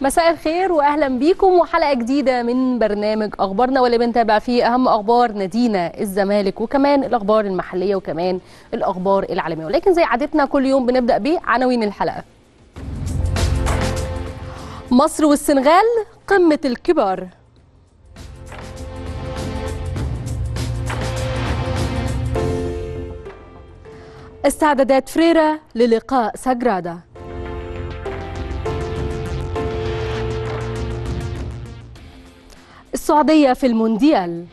مساء الخير واهلا بيكم وحلقه جديده من برنامج اخبارنا واللي بنتابع فيه اهم اخبار نادينا الزمالك وكمان الاخبار المحليه وكمان الاخبار العالميه، ولكن زي عادتنا كل يوم بنبدا بعناوين الحلقه. مصر والسنغال قمه الكبار. استعدادات فريرة للقاء ساجرادا. السعودية في المونديال.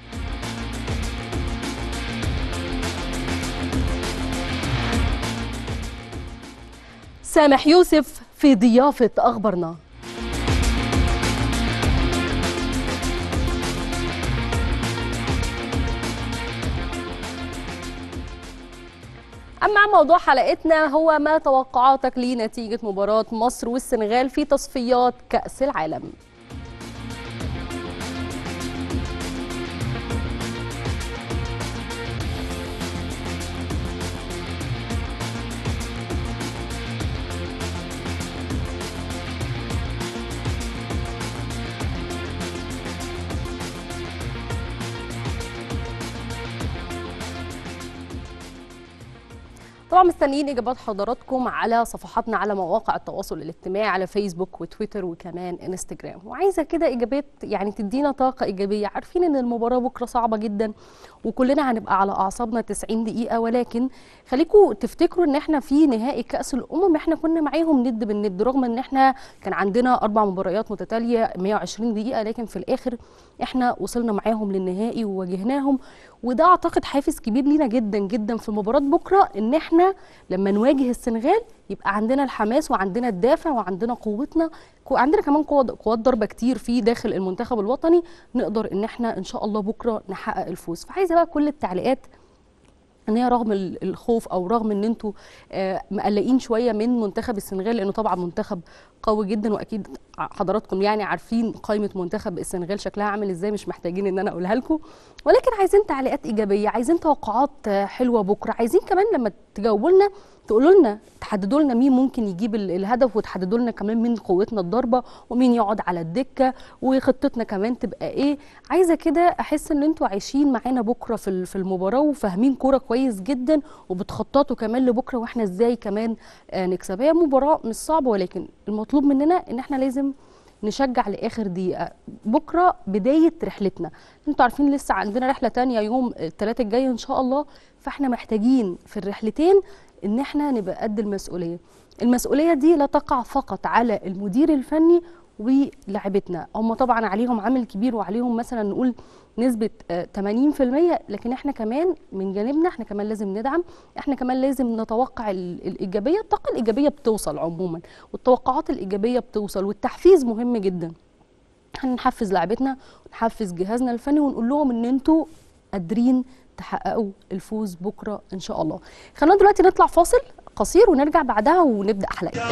سامح يوسف في ضيافة أخبارنا. أما موضوع حلقتنا هو ما توقعاتك لنتيجة مباراة مصر والسنغال في تصفيات كأس العالم. طبعا مستنيين اجابات حضراتكم على صفحاتنا على مواقع التواصل الاجتماعي على فيسبوك وتويتر وكمان انستجرام، وعايزه كده اجابات يعني تدينا طاقه ايجابيه. عارفين ان المباراه بكره صعبه جدا وكلنا هنبقى على اعصابنا 90 دقيقه، ولكن خليكم تفتكروا ان احنا في نهائي كاس الامم احنا كنا معاهم ند بالند، رغم ان احنا كان عندنا 4 مباريات متتاليه 120 دقيقه، لكن في الاخر احنا وصلنا معاهم للنهائي وواجهناهم. وده اعتقد حافز كبير لينا جدا جدا في مباراه بكره، ان احنا لما نواجه السنغال يبقى عندنا الحماس وعندنا الدافع وعندنا قوتنا، عندنا كمان قوات ضربه كتير في داخل المنتخب الوطني، نقدر ان احنا ان شاء الله بكره نحقق الفوز. فعايزه بقى كل التعليقات ان هي رغم الخوف او رغم ان انتوا مقلقين شويه من منتخب السنغال، لانه طبعا منتخب قوي جدا، واكيد حضراتكم يعني عارفين قائمه منتخب السنغال شكلها عامل ازاي، مش محتاجين ان انا اقولها لكم، ولكن عايزين تعليقات ايجابيه، عايزين توقعات حلوه بكره، عايزين كمان لما تجاوبوا لنا تقولوا لنا تحددوا لنا مين ممكن يجيب الهدف، وتحددوا لنا كمان مين قوتنا الضربه ومين يقعد على الدكه وخطتنا كمان تبقى ايه. عايزه كده احس ان انتوا عايشين معانا بكره في المباراه وفاهمين كوره كويس جدا وبتخططوا كمان لبكره واحنا ازاي كمان نكسب. هي مباراه مش صعبه، ولكن المطلوب مننا ان احنا لازم نشجع لاخر دقيقه. بكره بدايه رحلتنا، انتوا عارفين لسه عندنا رحله تانية يوم الثلاث الجاي ان شاء الله، فاحنا محتاجين في الرحلتين ان احنا نبقى قد المسؤوليه. المسؤوليه دي لا تقع فقط على المدير الفني ولاعبتنا، هم طبعا عليهم عامل كبير وعليهم مثلا نقول نسبه 80%، لكن احنا كمان من جانبنا احنا كمان لازم ندعم، احنا كمان لازم نتوقع الايجابيه. الطاقه الايجابيه بتوصل عموما والتوقعات الايجابيه بتوصل، والتحفيز مهم جدا. هنحفز لاعبتنا ونحفز جهازنا الفني ونقول لهم ان انتوا قادرين تحققوا الفوز بكره ان شاء الله. خلينا دلوقتي نطلع فاصل قصير ونرجع بعدها ونبدا حلقتنا.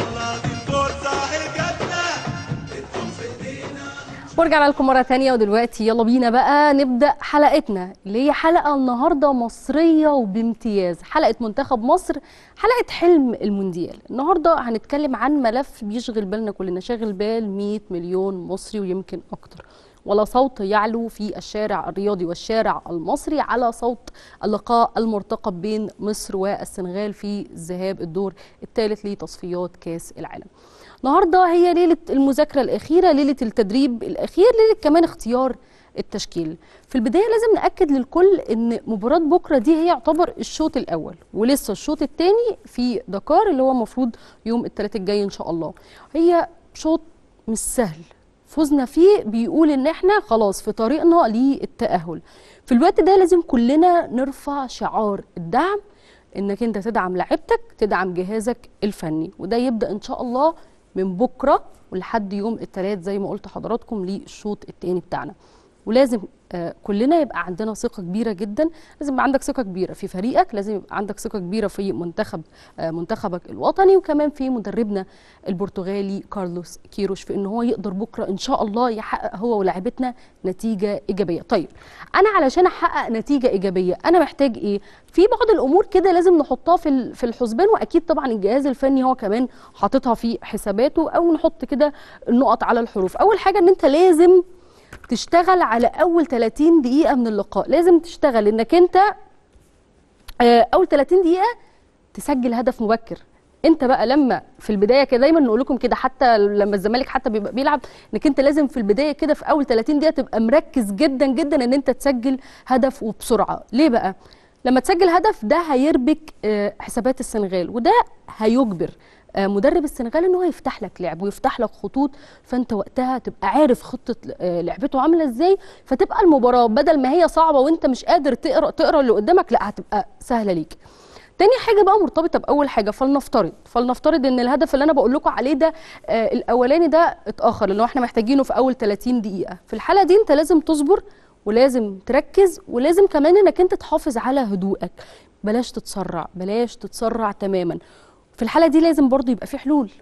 ورجعنا لكم مرة تانية، ودلوقتي يلا بينا بقى نبدأ حلقتنا اللي هي حلقة النهاردة مصرية وبامتياز، حلقة منتخب مصر، حلقة حلم المونديال. النهاردة هنتكلم عن ملف بيشغل بالنا كلنا، شاغل بال 100 مليون مصري ويمكن أكتر، ولا صوت يعلو في الشارع الرياضي والشارع المصري على صوت اللقاء المرتقب بين مصر والسنغال في ذهاب الدور الثالث لتصفيات كأس العالم. النهارده هي ليله المذاكره الاخيره، ليله التدريب الاخير، ليله كمان اختيار التشكيل. في البدايه لازم ناكد للكل ان مباراه بكره دي هي يعتبر الشوط الاول، ولسه الشوط الثاني في دكار اللي هو المفروض يوم الثلاث الجاي ان شاء الله. هي شوط مش سهل، فوزنا فيه بيقول ان احنا خلاص في طريقنا للتاهل. في الوقت ده لازم كلنا نرفع شعار الدعم، انك انت تدعم لاعبتك، تدعم جهازك الفني، وده يبدا ان شاء الله من بكره ولحد يوم الثلاث زي ما قلت حضراتكم للشوط الثاني بتاعنا. ولازم كلنا يبقى عندنا ثقة كبيرة جدا. لازم يبقى عندك ثقة كبيرة في فريقك، لازم يبقى عندك ثقة كبيرة في منتخبك الوطني، وكمان في مدربنا البرتغالي كارلوس كيروش في ان هو يقدر بكرة ان شاء الله يحقق هو ولاعيبتنا نتيجة ايجابية. طيب انا علشان احقق نتيجة ايجابية انا محتاج ايه؟ في بعض الامور كده لازم نحطها في الحسبان، واكيد طبعا الجهاز الفني هو كمان حاططها في حساباته، او نحط كده النقط على الحروف. اول حاجة ان انت لازم تشتغل على اول 30 دقيقه من اللقاء، لازم تشتغل انك انت اول 30 دقيقه تسجل هدف مبكر. انت بقى لما في البدايه كده دايما نقول لكم كده، حتى لما الزمالك حتى بيبقى بيلعب، انك انت لازم في البدايه كده في اول 30 دقيقه تبقى مركز جدا جدا ان انت تسجل هدف وبسرعه. ليه بقى؟ لما تسجل هدف ده هيربك حسابات السنغال، وده هيجبر مدرب السنغال ان هو يفتح لك لعب ويفتح لك خطوط، فانت وقتها تبقى عارف خطه لعبته عامله ازاي، فتبقى المباراه بدل ما هي صعبه وانت مش قادر تقرا اللي قدامك، لا هتبقى سهله ليك. تاني حاجه بقى مرتبطه باول حاجه، فلنفترض ان الهدف اللي انا بقول لكم عليه ده الاولاني ده اتاخر، لانه احنا محتاجينه في اول 30 دقيقه. في الحاله دي انت لازم تصبر ولازم تركز، ولازم كمان انك انت تحافظ على هدوءك، بلاش تتسرع تماما. في الحاله دي لازم برضو يبقى في حلول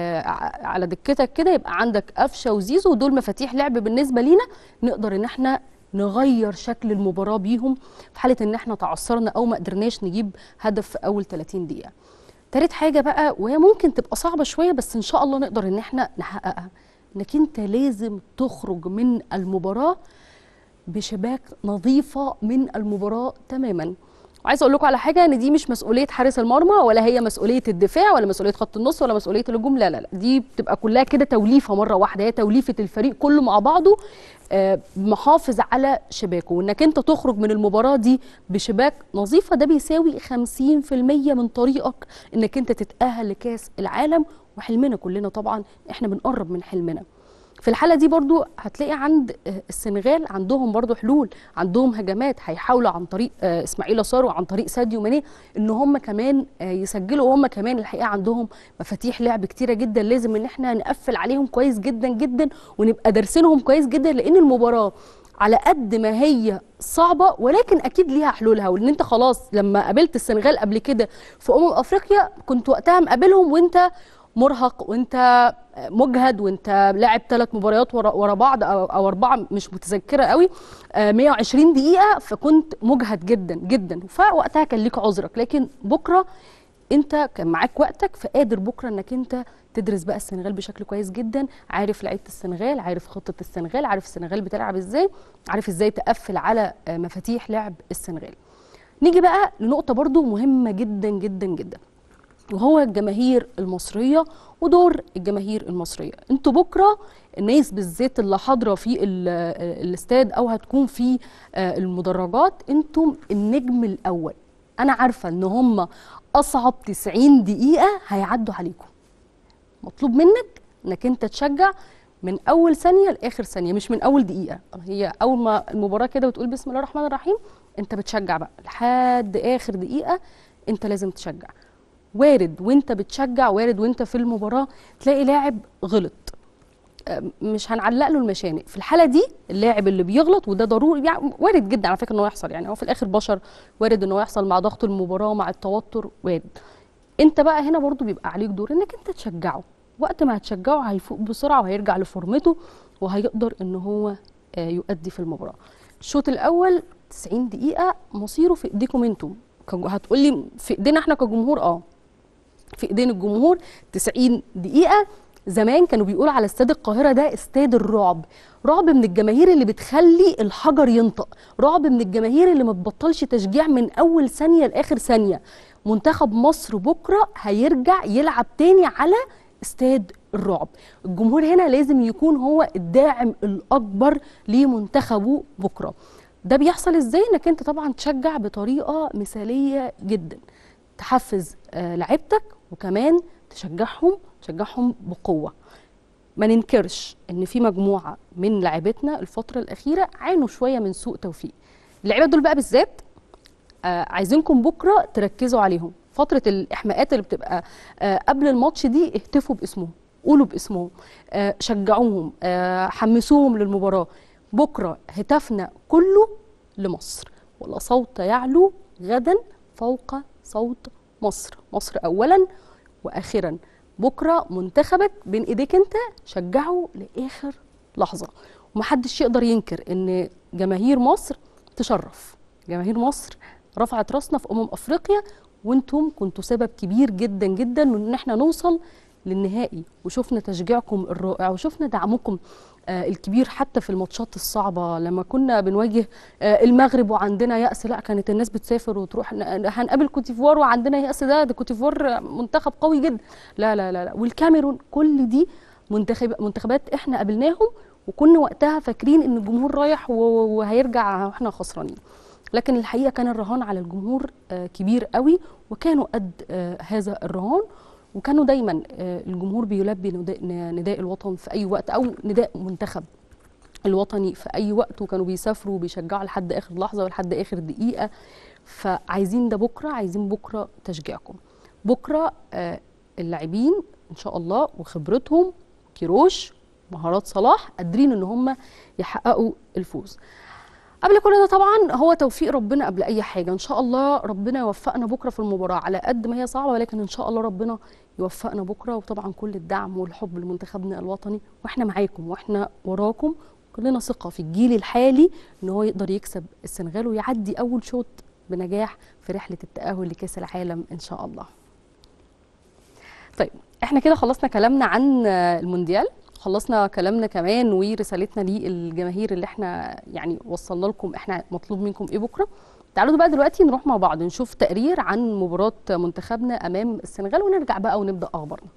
على دكتك كده، يبقى عندك قفشه وزيزو، ودول مفاتيح لعب بالنسبه لينا نقدر ان احنا نغير شكل المباراه بيهم في حاله ان احنا تعثرنا او ما قدرناش نجيب هدف في اول 30 دقيقه. تالت حاجه بقى، وهي ممكن تبقى صعبه شويه بس ان شاء الله نقدر ان احنا نحققها، انك انت لازم تخرج من المباراه بشباك نظيفه من المباراه تماما. وعايزه اقول لكم على حاجه، ان دي مش مسؤوليه حارس المرمى، ولا هي مسؤوليه الدفاع، ولا مسؤوليه خط النص، ولا مسؤوليه الهجوم، لا لا لا، دي بتبقى كلها كده توليفه مره واحده، هي توليفه الفريق كله مع بعضه محافظ على شباكه. وانك انت تخرج من المباراه دي بشباك نظيفه ده بيساوي 50% من طريقك انك انت تتاهل لكاس العالم، وحلمنا كلنا طبعا احنا بنقرب من حلمنا. في الحالة دي برضو هتلاقي عند السنغال عندهم برضو حلول، عندهم هجمات هيحاولوا عن طريق اسماعيل صار وعن طريق ساديو ماني ان هم كمان يسجلوا، وهم كمان الحقيقة عندهم مفاتيح لعب كتيرة جدا، لازم ان احنا نقفل عليهم كويس جدا جدا ونبقى دارسينهم كويس جدا، لان المباراة على قد ما هي صعبة ولكن اكيد ليها حلولها. وان انت خلاص لما قابلت السنغال قبل كده في افريقيا كنت وقتها مقابلهم وانت مرهق وانت مجهد وانت لاعب 3 مباريات ورا بعض او 4 مش متذكره قوي 120 دقيقه، فكنت مجهد جدا جدا، فوقتها كان ليك عذرك. لكن بكره انت كان معاك وقتك، فقادر بكره انك انت تدرس بقى السنغال بشكل كويس جدا، عارف لعيبه السنغال، عارف خطه السنغال، عارف السنغال بتلعب ازاي، عارف ازاي تقفل على مفاتيح لعب السنغال. نيجي بقى لنقطه برضو مهمه جدا جدا جدا، وهو الجماهير المصريه ودور الجماهير المصريه. انتوا بكره الناس بالذات اللي حاضره في الاستاد او هتكون في المدرجات، انتم النجم الاول. انا عارفه ان هم اصعب 90 دقيقه هيعدوا عليكم. مطلوب منك انك انت تشجع من اول ثانيه لاخر ثانيه، مش من اول دقيقه. هي اول ما المباراه كده وتقول بسم الله الرحمن الرحيم انت بتشجع بقى لحد اخر دقيقه، انت لازم تشجع. وارد وانت بتشجع، وارد وانت في المباراه تلاقي لاعب غلط، مش هنعلق له المشانق. في الحاله دي اللاعب اللي بيغلط وده ضروري، يعني وارد جدا على فكره ان هو يحصل، يعني هو في الاخر بشر، وارد ان هو يحصل مع ضغط المباراه مع التوتر، وارد. انت بقى هنا برضو بيبقى عليك دور انك انت تشجعه، وقت ما هتشجعه هيفوق بسرعه وهيرجع لفورمته وهيقدر ان هو يؤدي في المباراه. الشوط الاول 90 دقيقه مصيره في ايديكم انتم. هتقولي في ايدينا احنا كجمهور، في ايدين الجمهور 90 دقيقة. زمان كانوا بيقولوا على استاد القاهرة ده استاد الرعب، رعب من الجماهير اللي بتخلي الحجر ينطق، رعب من الجماهير اللي ما بتبطلش تشجيع من أول ثانية لآخر ثانية. منتخب مصر بكرة هيرجع يلعب تاني على استاد الرعب. الجمهور هنا لازم يكون هو الداعم الأكبر لمنتخبه بكرة. ده بيحصل ازاي؟ انك انت طبعا تشجع بطريقة مثالية جدا، تحفز لعيبتك وكمان تشجعهم بقوه. ما ننكرش ان في مجموعه من لعيبتنا الفتره الاخيره عانوا شويه من سوء توفيق. اللعيبه دول بقى بالذات عايزينكم بكره تركزوا عليهم. فتره الاحماءات اللي بتبقى قبل الماتش دي اهتفوا باسمهم، قولوا باسمهم، شجعوهم، حمسوهم للمباراه. بكرة هتافنا كله لمصر، ولا صوت يعلو غدا فوق صوت مصر. مصر أولا وآخرا. بكرة منتخبك بين إيديك أنت، شجعه لآخر لحظة. ومحدش يقدر ينكر إن جماهير مصر تشرف. جماهير مصر رفعت راسنا في أفريقيا، وانتم كنتوا سبب كبير جدا جدا ان احنا نوصل للنهائي، وشفنا تشجيعكم الرائع وشفنا دعمكم الكبير حتى في الماتشات الصعبة. لما كنا بنواجه المغرب وعندنا يأس، لا كانت الناس بتسافر وتروح هنقابل كوتيفوار وعندنا يأس، ده كوتيفوار منتخب قوي جدا. لا لا لا لا، والكاميرون، كل دي منتخبات احنا قابلناهم وكنا وقتها فاكرين ان الجمهور رايح وهيرجع واحنا خسرانين. لكن الحقيقة كان الرهان على الجمهور كبير قوي، وكانوا قد هذا الرهان، وكانوا دايما الجمهور بيلبي نداء الوطن في أي وقت، أو نداء منتخب الوطني في أي وقت، وكانوا بيسافروا وبيشجعوا لحد آخر لحظة ولحد آخر دقيقة. فعايزين ده بكرة، عايزين بكرة تشجيعكم. بكرة اللاعبين إن شاء الله وخبرتهم، كيروش، مهارات صلاح، قادرين إن هم يحققوا الفوز. قبل كل ده طبعا هو توفيق ربنا قبل اي حاجه. ان شاء الله ربنا يوفقنا بكره في المباراه، على قد ما هي صعبه ولكن ان شاء الله ربنا يوفقنا بكره. وطبعا كل الدعم والحب لمنتخبنا الوطني، واحنا معاكم واحنا وراكم. كلنا ثقه في الجيل الحالي ان هو يقدر يكسب السنغال ويعدي اول شوط بنجاح في رحله التاهل لكاس العالم ان شاء الله. طيب احنا كده خلصنا كلامنا عن المونديال، خلصنا كلامنا كمان ورسالتنا للجماهير اللي احنا يعني وصلنا لكم احنا مطلوب منكم ايه بكره. تعالوا بقى دلوقتي نروح مع بعض نشوف تقرير عن مباراة منتخبنا امام السنغال، ونرجع بقى ونبدأ اخبارنا.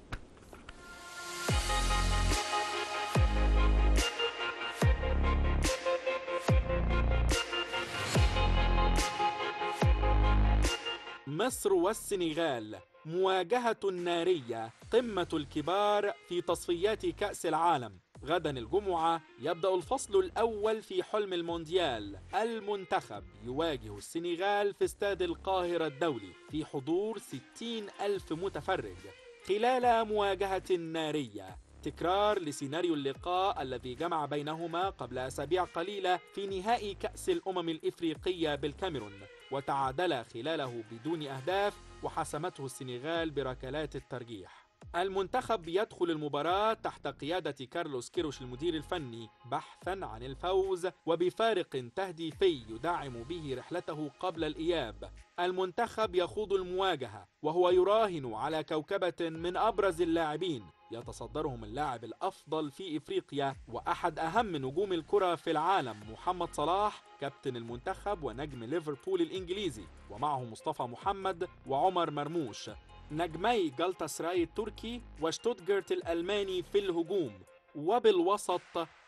مصر والسنغال، مواجهة نارية، قمة الكبار في تصفيات كأس العالم. غدا الجمعة يبدأ الفصل الأول في حلم المونديال. المنتخب يواجه السنغال في استاد القاهرة الدولي في حضور 60,000 متفرج خلال مواجهة نارية، تكرار لسيناريو اللقاء الذي جمع بينهما قبل أسابيع قليلة في نهائي كأس الأمم الإفريقية بالكاميرون، وتعادل خلاله بدون أهداف وحسمته السنغال بركلات الترجيح. المنتخب يدخل المباراة تحت قيادة كارلوس كيروش المدير الفني بحثا عن الفوز وبفارق تهديفي يدعم به رحلته قبل الإياب. المنتخب يخوض المواجهة وهو يراهن على كوكبة من أبرز اللاعبين، يتصدرهم اللاعب الأفضل في إفريقيا وأحد أهم نجوم الكرة في العالم محمد صلاح كابتن المنتخب ونجم ليفربول الإنجليزي، ومعه مصطفى محمد وعمر مرموش نجمي جالتاسراي التركي وشتوتغارت الألماني في الهجوم. وبالوسط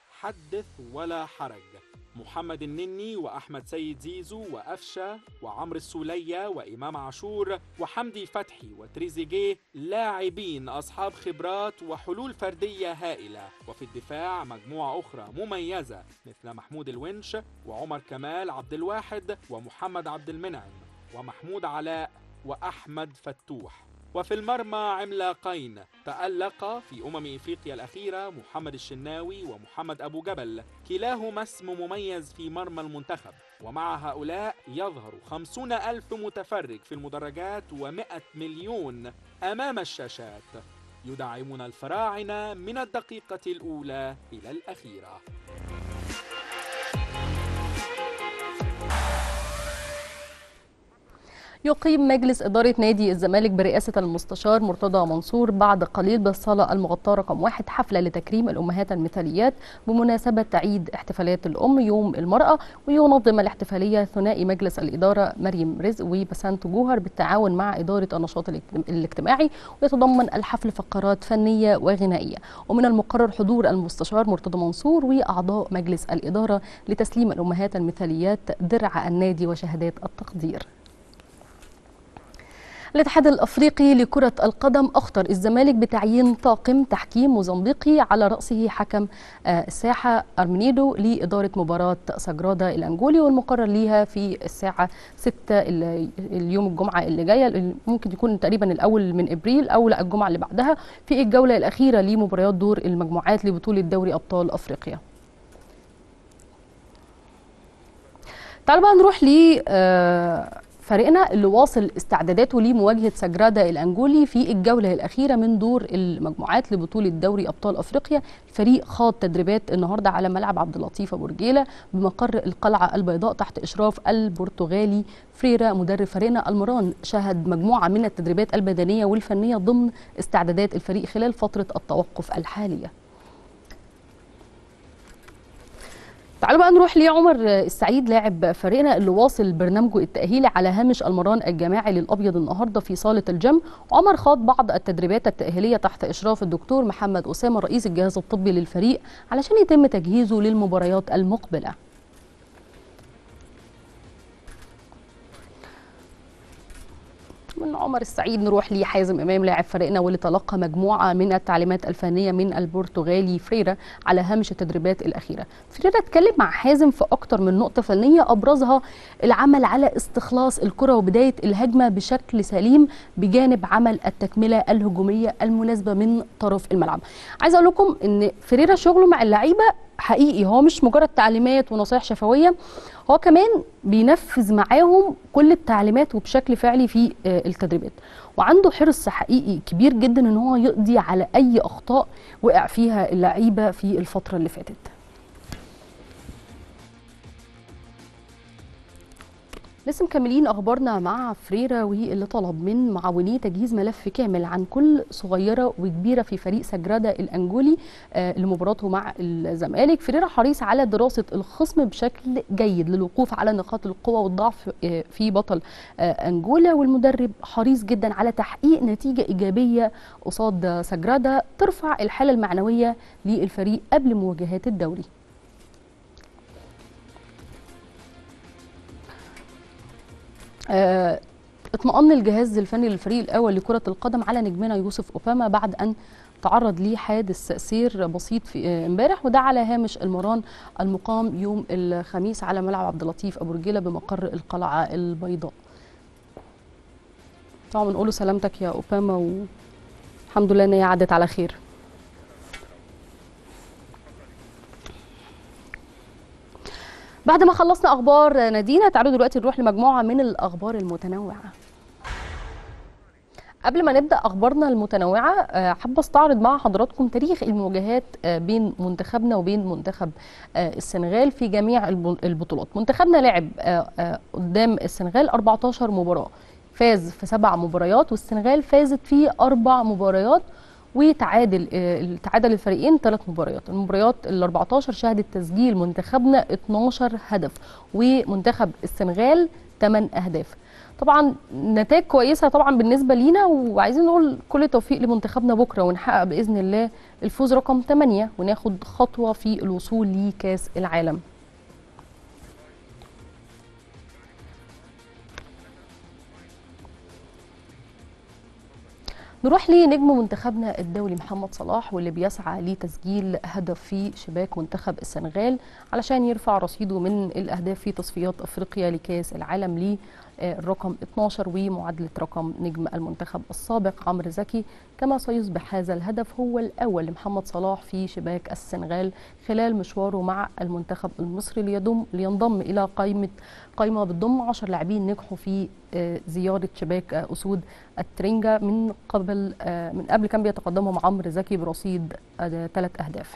حدث ولا حرج، محمد النني وأحمد سيد زيزو وأفشة وعمرو السولية وإمام عاشور وحمدي فتحي وتريزيجيه، لاعبين أصحاب خبرات وحلول فردية هائلة. وفي الدفاع مجموعة أخرى مميزة مثل محمود الونش وعمر كمال عبد الواحد ومحمد عبد المنعم ومحمود علاء وأحمد فتوح. وفي المرمى عملاقين تألق في إفريقيا الأخيرة، محمد الشناوي ومحمد أبو جبل، كلاهما اسم مميز في مرمى المنتخب. ومع هؤلاء يظهر 50,000 متفرج في المدرجات و100 مليون أمام الشاشات يدعمون الفراعنة من الدقيقة الأولى إلى الأخيرة. يقيم مجلس إدارة نادي الزمالك برئاسة المستشار مرتضى منصور بعد قليل بالصالة المغطاة رقم 1 حفلة لتكريم الأمهات المثاليات بمناسبة عيد احتفالات الأم يوم المرأة. وينظم الاحتفالية ثنائي مجلس الإدارة مريم رزق وبسنت جوهر بالتعاون مع إدارة النشاط الاجتماعي، ويتضمن الحفل فقرات فنية وغنائية. ومن المقرر حضور المستشار مرتضى منصور وأعضاء مجلس الإدارة لتسليم الأمهات المثاليات درع النادي وشهادات التقدير. الاتحاد الافريقي لكرة القدم اخطر الزمالك بتعيين طاقم تحكيم موزمبيقي على رأسه حكم الساحة ارمينيدو لإدارة مباراة سجرادا الانجولي، والمقرر ليها في الساعة 6 اليوم الجمعة اللي جاية، ممكن يكون تقريبا الاول من ابريل او لا الجمعة اللي بعدها، في الجولة الاخيرة لمباريات دور المجموعات لبطولة دوري ابطال افريقيا. تعالوا بقى نروح ل فريقنا اللي واصل استعداداته لمواجهة سجرادا الأنجولي في الجولة الأخيرة من دور المجموعات لبطولة دوري أبطال أفريقيا. الفريق خاض تدريبات النهاردة على ملعب عبد اللطيف أبو رجيلة بمقر القلعة البيضاء تحت إشراف البرتغالي فريرا مدرب فريقنا المران. شهد مجموعة من التدريبات البدنية والفنية ضمن استعدادات الفريق خلال فترة التوقف الحالية. تعالوا بقى نروح لعمر السعيد لاعب فريقنا اللي واصل برنامجه التأهيلي على هامش المران الجماعي للأبيض النهارده في صالة الجيم. عمر خاض بعض التدريبات التأهيلية تحت إشراف الدكتور محمد أسامة رئيس الجهاز الطبي للفريق علشان يتم تجهيزه للمباريات المقبلة. من عمر السعيد نروح لحازم امام لاعب فريقنا واللي تلقى مجموعه من التعليمات الفنيه من البرتغالي فريرا على هامش التدريبات الاخيره. فريرا اتكلم مع حازم في اكتر من نقطه فنيه ابرزها العمل على استخلاص الكره وبدايه الهجمه بشكل سليم بجانب عمل التكمله الهجوميه المناسبه من طرف الملعب. عايزه اقول لكم ان فريرا شغله مع اللعيبه حقيقي، هو مش مجرد تعليمات ونصايح شفويه، هو كمان بينفذ معاهم كل التعليمات وبشكل فعلي في التدريبات، وعنده حرص حقيقي كبير جدا ان هو يقضي على اي اخطاء وقع فيها اللعيبه في الفتره اللي فاتت. لسه مكملين اخبارنا مع فريرا واللي طلب من معاونيه تجهيز ملف كامل عن كل صغيره وكبيره في فريق سجرادا الانجولي لمباراته مع الزمالك. فريرا حريص على دراسه الخصم بشكل جيد للوقوف على نقاط القوه والضعف في بطل انجولا، والمدرب حريص جدا على تحقيق نتيجه ايجابيه قصاد سجرادا ترفع الحاله المعنويه للفريق قبل مواجهات الدوري. اطمأن الجهاز الفني للفريق الأول لكرة القدم على نجمنا يوسف أوباما بعد أن تعرض ليه حادث سير بسيط في امبارح، وده على هامش المران المقام يوم الخميس على ملعب عبد اللطيف أبو رجيلة بمقر القلعة البيضاء. طبعا بنقول له سلامتك يا أوباما والحمد لله إن هي عدت على خير. بعد ما خلصنا اخبار نادينا تعالوا دلوقتي نروح لمجموعه من الاخبار المتنوعه. قبل ما نبدا اخبارنا المتنوعه حابه استعرض مع حضراتكم تاريخ المواجهات بين منتخبنا وبين منتخب السنغال في جميع البطولات. منتخبنا لعب قدام السنغال 14 مباراه، فاز في 7 مباريات والسنغال فازت في 4 مباريات، وتعادل الفريقين 3 مباريات. المباريات ال 14 شهدت تسجيل منتخبنا 12 هدف ومنتخب السنغال 8 اهداف. طبعا نتائج كويسه طبعا بالنسبه لينا، وعايزين نقول كل التوفيق لمنتخبنا بكره ونحقق باذن الله الفوز رقم 8 وناخد خطوه في الوصول لكاس العالم. نروح لنجم منتخبنا الدولي محمد صلاح واللي بيسعى لتسجيل هدف في شباك منتخب السنغال علشان يرفع رصيده من الأهداف في تصفيات أفريقيا لكأس العالم للرقم 12 ومعادلة رقم نجم المنتخب السابق عمرو زكي. كما سيصبح هذا الهدف هو الأول لمحمد صلاح في شباك السنغال خلال مشواره مع المنتخب المصري لينضم إلى قائمة بتضم 10 لاعبين نجحوا في زيارة شباك أسود الترينجا من قبل كان بيتقدمهم عمرو زكي برصيد 3 أهداف.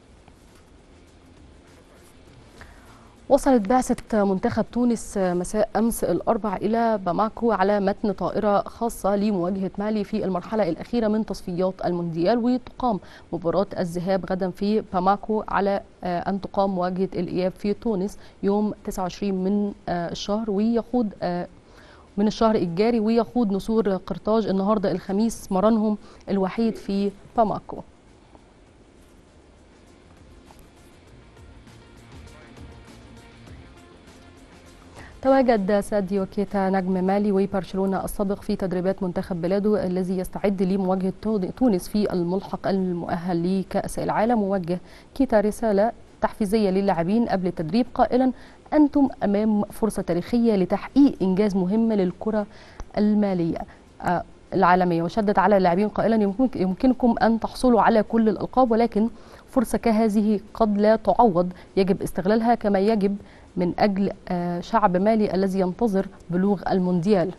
وصلت بعثة منتخب تونس مساء أمس الأربع إلى باماكو على متن طائرة خاصة لمواجهة مالي في المرحلة الأخيرة من تصفيات المونديال، وتقام مباراة الذهاب غدا في باماكو على أن تقام مواجهة الإياب في تونس يوم 29 من الشهر من الشهر الجاري، ويخوض نسور قرطاج النهارده الخميس مرانهم الوحيد في باماكو. تواجد ساديو كيتا نجم مالي وبرشلونة السابق في تدريبات منتخب بلاده الذي يستعد لمواجهة تونس في الملحق المؤهل لكأس العالم. ووجه كيتا رسالة تحفيزية للاعبين قبل التدريب قائلا: أنتم أمام فرصة تاريخية لتحقيق إنجاز مهم للكرة المالية العالمية. وشدد على اللاعبين قائلا: يمكنكم أن تحصلوا على كل الألقاب ولكن فرصة كهذه قد لا تعوض، يجب استغلالها كما يجب من أجل شعب مالي الذي ينتظر بلوغ المونديال.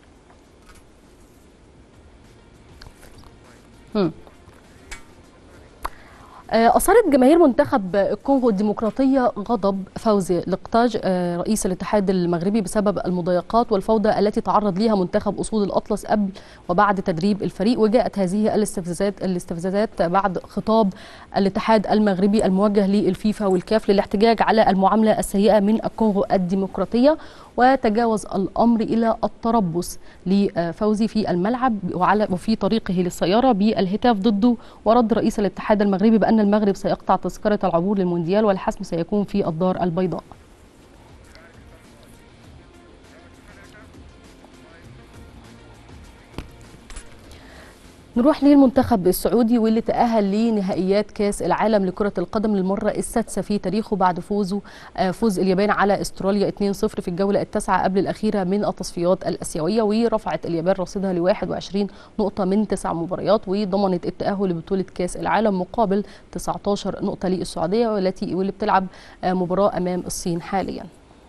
أثارت جماهير منتخب الكونغو الديمقراطية غضب فوزي لقطاج رئيس الاتحاد المغربي بسبب المضايقات والفوضى التي تعرض لها منتخب أسود الأطلس قبل وبعد تدريب الفريق. وجاءت هذه الاستفزازات بعد خطاب الاتحاد المغربي الموجه للفيفا والكاف للاحتجاج على المعاملة السيئة من الكونغو الديمقراطية، وتجاوز الأمر إلى التربص لفوزي في الملعب وفي طريقه للسيارة بالهتاف ضده. ورد رئيس الاتحاد المغربي بأن المغرب سيقطع تذكرة العبور للمونديال والحسم سيكون في الدار البيضاء. نروح للمنتخب السعودي واللي تأهل لنهائيات كأس العالم لكرة القدم للمرة السادسة في تاريخه بعد فوز اليابان على استراليا 2-0 في الجولة التاسعة قبل الأخيرة من التصفيات الآسيوية. ورفعت اليابان رصيدها ل 21 نقطة من 9 مباريات، وضمنت التأهل لبطولة كأس العالم مقابل 19 نقطة للسعودية واللي بتلعب مباراة أمام الصين حاليا.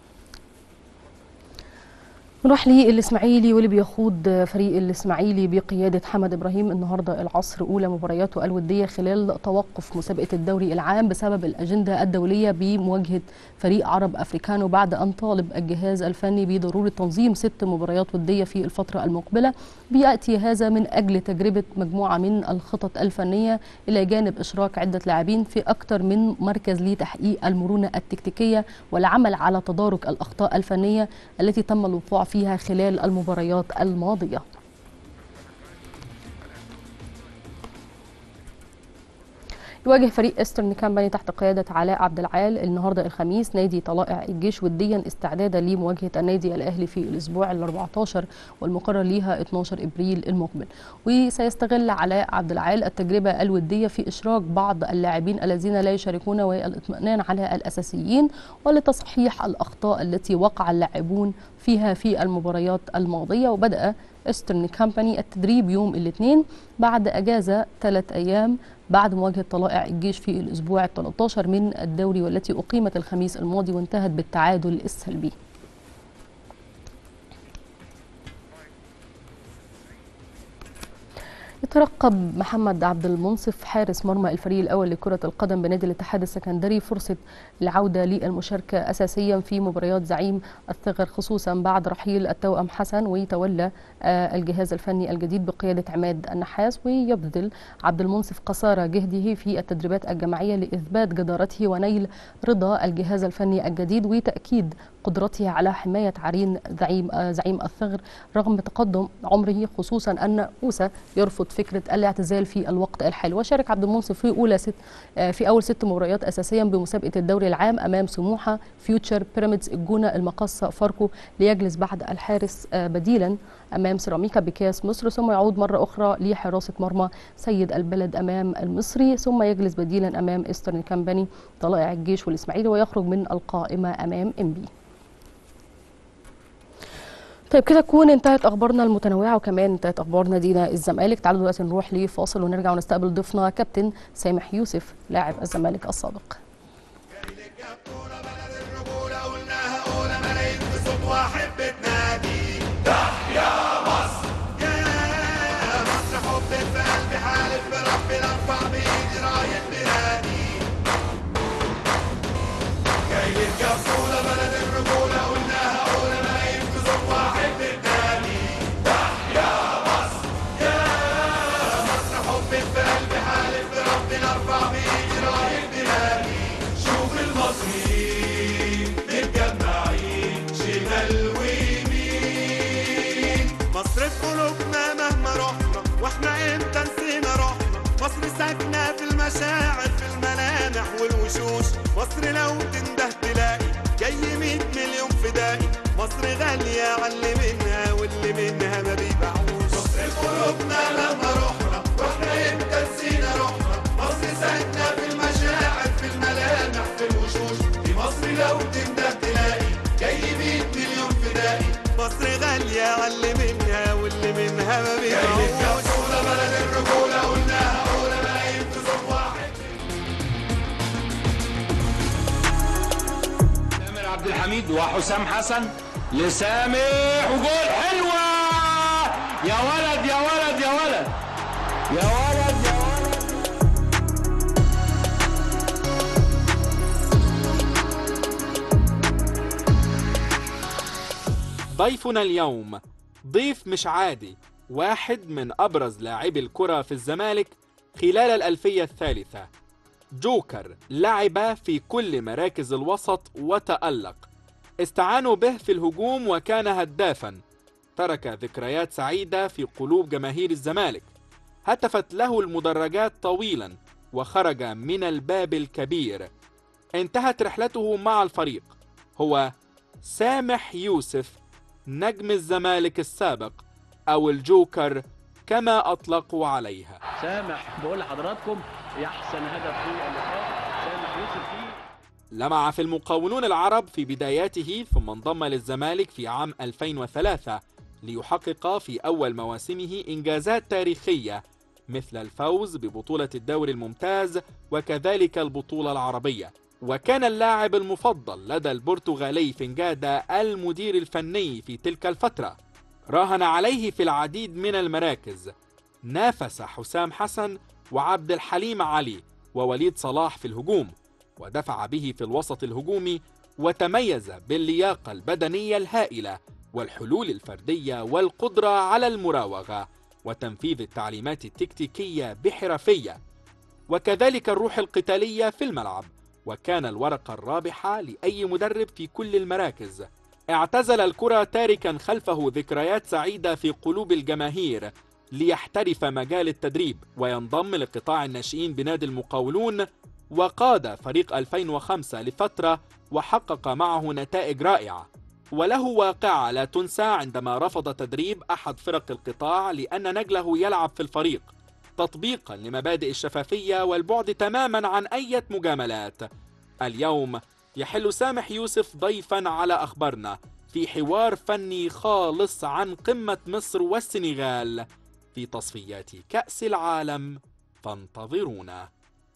نروح للإسماعيلي واللي بيخوض فريق الإسماعيلي بقيادة حمد إبراهيم النهارده العصر أولى مبارياته الودية خلال توقف مسابقة الدوري العام بسبب الأجندة الدولية بمواجهة فريق عرب أفريكانو، بعد أن طالب الجهاز الفني بضرورة تنظيم 6 مباريات ودية في الفترة المقبلة. بيأتي هذا من أجل تجربة مجموعة من الخطط الفنية إلى جانب إشراك عدة لاعبين في أكثر من مركز لتحقيق المرونة التكتيكية والعمل على تدارك الأخطاء الفنية التي تم الوقوع فيها خلال المباريات الماضية. يواجه فريق ايسترن كامباني تحت قيادة علاء عبد العال النهارده الخميس نادي طلائع الجيش وديا استعدادا لمواجهة النادي الأهلي في الأسبوع ال14 والمقرر ليها 12 إبريل المقبل. وسيستغل علاء عبد العال التجربة الودية في إشراك بعض اللاعبين الذين لا يشاركون والاطمئنان على الأساسيين ولتصحيح الأخطاء التي وقع اللاعبون فيها في المباريات الماضية. وبدأ ايسترن كامباني التدريب يوم الاثنين بعد أجازة 3 أيام بعد مواجهة طلائع الجيش في الأسبوع ال13 من الدوري والتي أقيمت الخميس الماضي وانتهت بالتعادل السلبي. يترقب محمد عبد المنصف حارس مرمى الفريق الأول لكرة القدم بنادي الاتحاد السكندري فرصة العودة للمشاركة أساسيا في مباريات زعيم الثغر، خصوصا بعد رحيل التوأم حسن، ويتولى الجهاز الفني الجديد بقيادة عماد النحاس. ويبذل عبد المنصف قصارى جهده في التدريبات الجماعية لإثبات جدارته ونيل رضا الجهاز الفني الجديد وتأكيد قدرته على حماية عرين زعيم الثغر رغم تقدم عمره، خصوصا أن أوسا يرفض فكرة الاعتزال في الوقت الحالي. وشارك عبد المنصف في أول 6 مباريات أساسيا بمسابقة الدوري العام أمام سموحة، فيوتشر، بيراميدز، الجونة، المقصة، فاركو، ليجلس بعد الحارس بديلا أمام سيراميكا بكاس مصر، ثم يعود مرة أخرى لحراسة مرمى سيد البلد أمام المصري، ثم يجلس بديلا أمام إيسترن كامباني، طلائع الجيش والإسماعيلي، ويخرج من القائمة أمام إنبي. طيب كده تكون انتهت اخبارنا المتنوعه وكمان انتهت اخبار نادينا الزمالك. تعالوا دلوقتي نروح لفاصل ونرجع ونستقبل ضيفنا كابتن سامح يوسف لاعب الزمالك السابق. مشاعر في الملامح والوشوش، مصر لو تنده تلاقي جاي 100 مليون فدائي، مصر غالية على منها واللي منها ما بيبيعوش. مصر قلوبنا لما رحنا واحنا امتى نسينا روحنا، مصر ساكنة في المشاعر في الملامح في الوشوش، دي مصر لو تنده تلاقي جاي 100 مليون فدائي، مصر غالية على منها واللي منها ما بيبيعوش. بلد الرجولة قلناها أولى ملايين في صف واحد. حميد وحسام حسن لسامح وجول حلوة. يا ولد يا ولد يا ولد يا ولد يا ولد. ضيفنا اليوم ضيف مش عادي، واحد من أبرز لاعبي الكرة في الزمالك خلال الألفية الثالثة. جوكر لعب في كل مراكز الوسط وتألق، استعانوا به في الهجوم وكان هدافا، ترك ذكريات سعيدة في قلوب جماهير الزمالك، هتفت له المدرجات طويلا وخرج من الباب الكبير. انتهت رحلته مع الفريق. هو سامح يوسف، نجم الزمالك السابق أو الجوكر كما أطلقوا عليها. سامح بقول لحضراتكم يحسن هدف في اللقاء سامح يوسف فيه. لمع في المقاولون العرب في بداياته، ثم انضم للزمالك في عام 2003 ليحقق في أول مواسمه إنجازات تاريخية مثل الفوز ببطولة الدوري الممتاز وكذلك البطولة العربية. وكان اللاعب المفضل لدى البرتغالي فنجادة المدير الفني في تلك الفترة. راهن عليه في العديد من المراكز، نافس حسام حسن وعبد الحليم علي ووليد صلاح في الهجوم، ودفع به في الوسط الهجومي، وتميز باللياقة البدنية الهائلة والحلول الفردية والقدرة على المراوغة وتنفيذ التعليمات التكتيكية بحرفية، وكذلك الروح القتالية في الملعب، وكان الورقة الرابحة لأي مدرب في كل المراكز. اعتزل الكرة تاركا خلفه ذكريات سعيدة في قلوب الجماهير ليحترف مجال التدريب وينضم لقطاع الناشئين بنادي المقاولون، وقاد فريق 2005 لفترة وحقق معه نتائج رائعة. وله واقعة لا تنسى عندما رفض تدريب أحد فرق القطاع لأن نجله يلعب في الفريق، تطبيقا لمبادئ الشفافية والبعد تماما عن أي مجاملات. اليوم يحل سامح يوسف ضيفا على أخبارنا في حوار فني خالص عن قمة مصر والسنغال في تصفيات كأس العالم، فانتظرونا.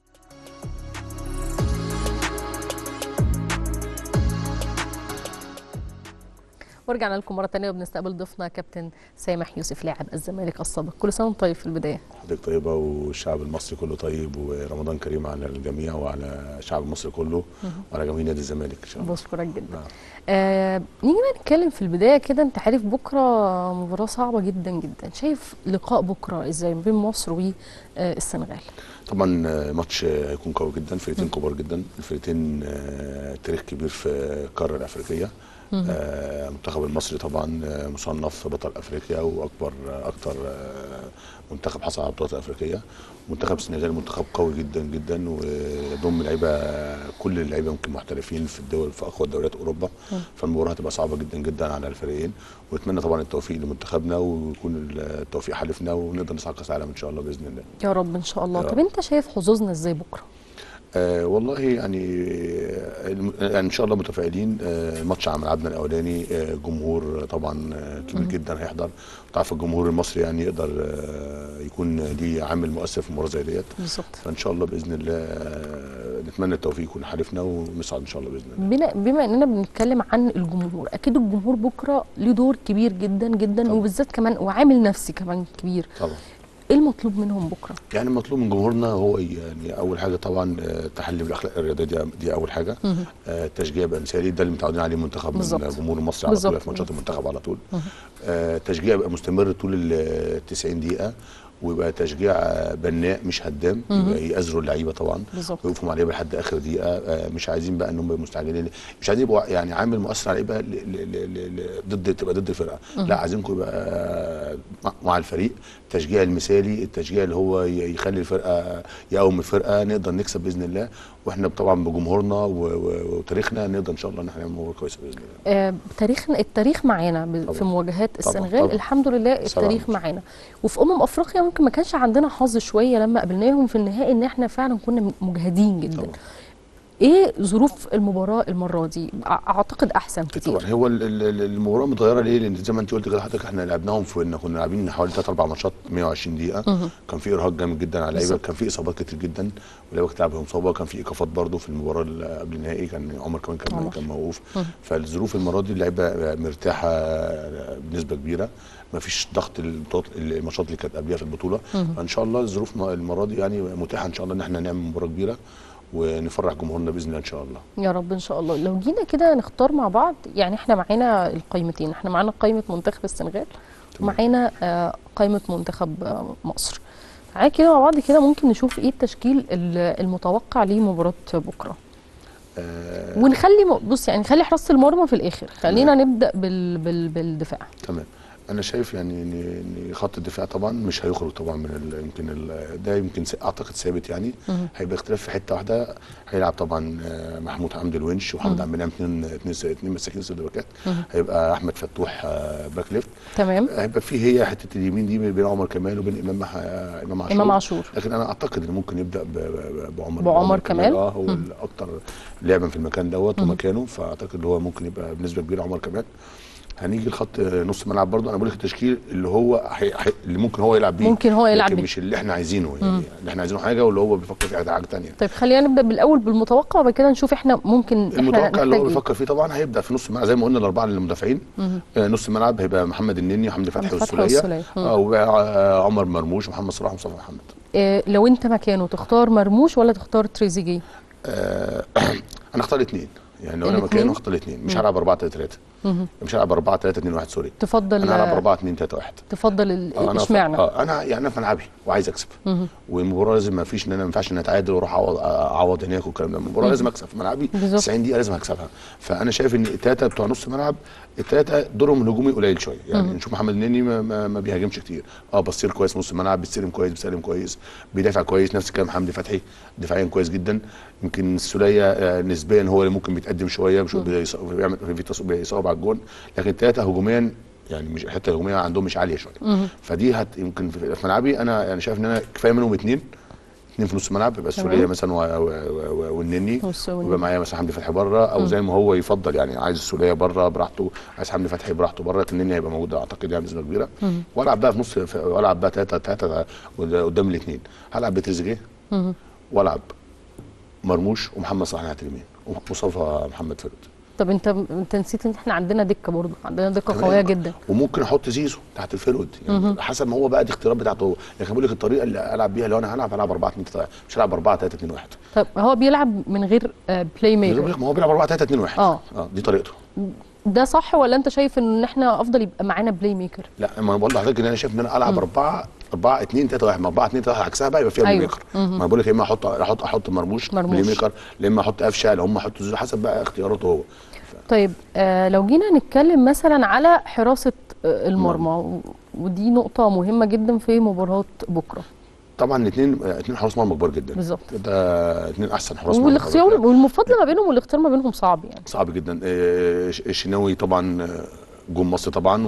ورجعنا لكم مرة تانية وبنستقبل ضيفنا كابتن سامح يوسف لاعب الزمالك السابق. كل سنة وانت طيب في البداية. حضرتك طيبة والشعب المصري كله طيب، ورمضان كريم على الجميع وعلى الشعب المصري كله وعلى جماهير نادي الزمالك ان شاء الله. بشكرك جدا. نيجي بقى نتكلم في البداية كده، انت عارف بكرة مباراة صعبة جدا جدا، شايف لقاء بكرة ازاي بين مصر والسنغال؟ طبعا ماتش هيكون قوي جدا، فرقتين كبار جدا، الفرقتين تاريخ كبير في القارة الأفريقية. المنتخب المصري طبعا مصنف بطل افريقيا واكتر منتخب حصل على بطولات افريقيه. منتخب السنغال منتخب قوي جدا جدا ويضم لعيبه، كل اللعيبه ممكن محترفين في الدول، في اقوى دوريات اوروبا. فالمباراه هتبقى صعبه جدا جدا على الفريقين، ونتمنى طبعا التوفيق لمنتخبنا ويكون التوفيق حلفنا ونقدر نصعد كاس العالم ان شاء الله باذن الله. يا رب ان شاء الله. طب انت شايف حظوظنا ازاي بكره؟ والله يعني ان شاء الله متفائلين. ماتش على ملعبنا الاولاني، جمهور طبعا كبير جدا هيحضر، تعرف الجمهور المصري يعني يقدر يكون ليه عامل مؤثر في المباراه زي ديت بالظبط. فان شاء الله باذن الله نتمنى التوفيق يكون حلفنا ونصعد ان شاء الله باذن الله. بما اننا بنتكلم عن الجمهور، اكيد الجمهور بكره له دور كبير جدا جدا طبعا. وبالذات كمان وعامل نفسي كمان كبير طبعا. ايه المطلوب منهم بكره؟ يعني المطلوب من جمهورنا هو يعني اول حاجه طبعا التحلي بالاخلاق الرياضيه، دي اول حاجه. التشجيع يبقى مثالي، ده اللي متعودين عليه منتخب من الجمهور المصري على طول في ماتشات المنتخب على طول. التشجيع يبقى مستمر طول ال 90 دقيقه، ويبقى تشجيع بناء مش هدام، يبقى يأزروا اللعيبه طبعا ويقفوا مع اللعيبه لحد اخر دقيقه. مش عايزين بقى ان هم يبقوا مستعجلين، مش عايزين يبقوا يعني عامل مؤثر على اللعيبه تبقى ضد الفرقه. لا، عايزينكم يبقى مع الفريق، التشجيع المثالي، التشجيع اللي هو يخلي الفرقه، يقوم الفرقه، نقدر نكسب باذن الله. واحنا طبعا بجمهورنا وتاريخنا نقدر ان شاء الله ان احنا نعمل مباراه كويسه باذن الله. التاريخ معانا في مواجهات السنغال الحمد لله، التاريخ معانا. وفي افريقيا ممكن ما كانش عندنا حظ شويه لما قابلناهم في النهائي، ان احنا فعلا كنا مجهدين جدا طبعا. ايه ظروف المباراه المره دي؟ اعتقد احسن كتير. طبعا هو المباراه متغيره ليه؟ لان زي ما انت قلت كده حضرتك احنا لعبناهم كنا لاعبين حوالي 3 4 ماتشات 120 دقيقه. كان في ارهاق جامد جدا على اللعيبه، كان في اصابات كتير جدا واللعيبه كانت بتلعب مصابه، كان في ايقافات برده في المباراه اللي قبل النهائي، كان عمر كمان كان موقوف. فالظروف المره دي اللعيبه مرتاحه بنسبه كبيره، ما فيش ضغط الماتشات اللي كانت قبلها في البطوله. فان شاء الله الظروف المره دي يعني متاحه ان شاء الله ان احنا نعمل مباراه كبيره ونفرح جمهورنا باذن الله ان شاء الله. يا رب ان شاء الله. لو جينا كده نختار مع بعض، يعني احنا معانا القائمتين، احنا معانا قائمه منتخب السنغال ومعانا قائمه منتخب مصر. تعالى كده مع بعض كده ممكن نشوف ايه التشكيل المتوقع لمباراه بكره. ونخلي بص يعني نخلي حراسه المرمى في الاخر، خلينا نبدا بالدفاع. تمام. انا شايف يعني ان خط الدفاع طبعا مش هيخرج طبعا من ده يمكن اعتقد ثابت يعني. هيبقى اختلاف في حته واحده، هيلعب طبعا محمود حمدي الونش ومحمد عبد المنعم اثنين مساكين سد باكات. هيبقى احمد فتوح باك ليفت. تمام. هيبقى في هي حته اليمين دي بين عمر كمال وبين امام عاشور. لكن انا اعتقد ان ممكن يبدا بعمر كمال. هو الاكثر لعبا في المكان دوت ومكانه، فاعتقد هو ممكن يبقى بنسبه كبيره عمر كمال. هنيجي لخط نص الملعب برضه، انا بقول لك التشكيل اللي هو اللي ممكن هو يلعب بيه، لكن مش اللي احنا عايزينه يعني. اللي احنا عايزينه حاجه واللي هو بيفكر في حاجه ثانيه. طيب خلينا نبدا بالاول بالمتوقع وبعد كده نشوف احنا ممكن المتوقع اللي هو بيفكر فيه طبعا هيبدا في نص الملعب زي ما قلنا الاربعه المدافعين. نص الملعب هيبقى محمد النني وحمدي فتحي والسوليه وعمر مرموش ومحمد صلاح ومصطفى محمد. لو انت مكانه تختار مرموش ولا تختار تريزيجيه؟ انا اختار الاثنين يعني. لو انا مكانه اختار الاثنين، مش هلعب 4-3-3. مش هلعب 4-3-2-1 سوري. تفضل انا هلعب 4-2-3-1. تفضل اشمعنى؟ انا يعني انا في ملعبي وعايز اكسب. والمباراه لازم ما فيش ان انا ما ينفعش ان اتعادل واروح اعوض هناك والكلام ده. المباراه لازم اكسب في ملعبي 90 دقيقه لازم اكسبها. فانا شايف ان الثلاثه بتوع نص الملعب الثلاثه دورهم الهجومي قليل شويه يعني. نشوف محمد النني ما بيهاجمش كتير، بصير كويس نص الملعب، بيستلم كويس بيسلم كويس، بيدافع كويس. نفس الكلام حمدي فتحي دفاعيا كويس جدا. يمكن السوليه نسبيا هو اللي ممكن بيتقدم شويه، بيصاب على الجون، لكن الثلاثه هجوميا يعني مش الحته الهجوميه عندهم مش عاليه شويه. فدي يمكن في ملعبي انا يعني شايف ان انا كفايه منهم اثنين في نص الملعب، يبقى السوليه مثلا والنني، ويبقى معايا مثلا حمدي فتحي بره، او زي ما هو يفضل يعني. عايز السوليه بره براحته، عايز حمدي فتحي براحته بره، لكن النني هيبقى موجود اعتقد يعني بنسبه كبيره. والعب بقى في نص، والعب بقى 3 قدام الاثنين. هلعب بتريزيجيه والعب مرموش ومحمد صلاح ناحيه اليمين ومصطفى محمد فرد. طب انت نسيت ان احنا عندنا دكه برضه، عندنا دكه قويه جدا. وممكن احط زيزو تحت الفيرود يعني حسب ما هو بقى، دي اختيارات بتاعته هو. لكن بقول لك الطريقه اللي العب بيها، لو انا هلعب 4-2-3، مش هلعب 4-3-2-1. طب هو بيلعب من غير بلاي ميكر. ما هو بيلعب 4-3-2-1. دي طريقته. ده صح ولا انت شايف ان احنا افضل يبقى معانا بلاي ميكر؟ لا، ما بقول لحضرتك ان انا شايف ان انا العب 4-2-3-1. ما 4-2-3 عكسها بقى يبقى فيها بلاي ميكر. ما بقول لك يا اما احط مرموش بلاي ميكر، يا اما احط قفشه، لو هم احط زيزو، حسب بقى اختياراته هو. طيب لو جينا نتكلم مثلا على حراسه المرمى، ودي نقطه مهمه جدا في مباراه بكره. طبعا اثنين حراس مرمى كبار جدا بالظبط. ده اثنين احسن حراس مرمى، والاختيار والمفاضله ما بينهم والاختيار ما بينهم صعب يعني. صعب جدا. الشناوي طبعا جون مصر طبعا،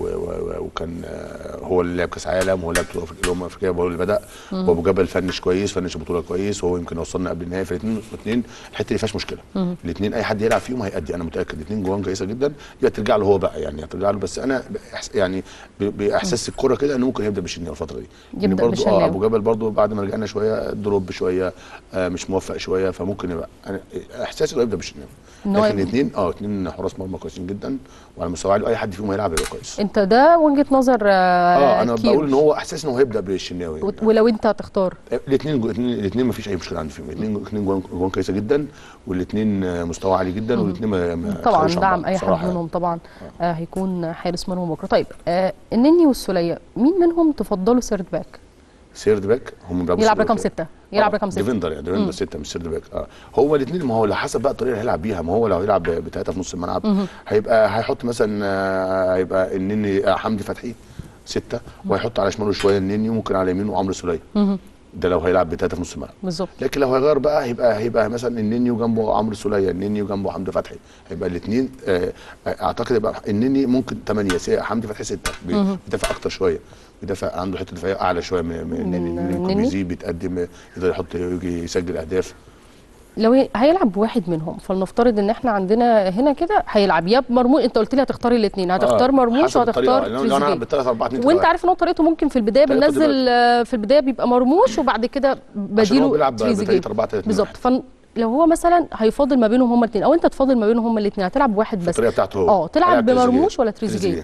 وكان هو اللي لعب كاس عالم، وهو اللي لعب بطوله الامم الافريقيه، وهو اللي بدا. وابو جبل فنش كويس، فنش البطوله كويس، وهو يمكن وصلنا قبل النهائي. فالاثنين الحته اللي فيهاش مشكله. الاثنين اي حد يلعب فيهم هيأدي، انا متاكد. الاثنين جوان كويسه جدا، يبقى ترجع له هو بقى يعني، هترجع له. بس انا يعني باحساس الكره كده انه ممكن يبدا بالشناوي الفتره دي. يعني برضه ابو جبل برضه بعد ما رجعنا شويه دروب شويه، مش موفق شويه، فممكن يبقى انا احساسي انه يبدا بالشناوي. لكن اثنين حراس مرمى كويسين جدا، وعلى مستوى عالي، اي حد فيهم هيلعب هيبقى كويس. انت ده وجهه نظر انا بقول ان هو احساس ان هو هيبدا بالشناوي. ولو انت هتختار الاثنين ما فيش اي مشكله عندي فيهم. الاثنين جوان كويسه جدا، والاثنين مستوى عالي جدا، والاثنين طبعا دعم اي حد منهم طبعا. هيكون حارس مرمى بكره. طيب النني والسوليه مين منهم تفضلوا سيرد باك؟ سيرد باك هم يلعب رقم 6. يلعب رقم 6 ديفندر يعني، ديفندر 6 مش سيرد باك. هو الاثنين، ما هو على حسب بقى الطريقه اللي هيلعب بيها. ما هو لو هيلعب بثلاثه في نص الملعب هيحط مثلا هيبقى النني حمدي فتحي 6، وهيحط على شماله شويه النني، وممكن على يمينه عمرو سوليه. ده لو هيلعب بثلاثه في نص الملعب بالظبط. لكن لو هيغير بقى هيبقى مثلا النني وجنبه عمرو سوليه، النني وجنبه حمدي فتحي. هيبقى الاثنين اعتقد يبقى النني ممكن 8، حمدي فتحي 6. بيدافع اكتر شويه، بيدافع عنده حته دفاعيه اعلى شويه من النني. بيزيد، بيتقدم، يقدر يحط، يجي يسجل اهداف. لو هيلعب بواحد منهم، فلنفترض ان احنا عندنا هنا كده هيلعب يا مرموش، انت قلت لي هتختار الاثنين، هتختار مرموش وهتختار تريزيجيه. وانت عارف ان هو طريقته ممكن في البدايه بننزل في البدايه بيبقى مرموش وبعد كده بديله تريزيجيه بالظبط. لو هو مثلا هيفاضل ما بينهم هما الاثنين، او انت تفاضل ما بينهم هما الاثنين، هتلعب بواحد بس الطريقه بتاعته هو تلعب بمرموش ولا تريزيجيه؟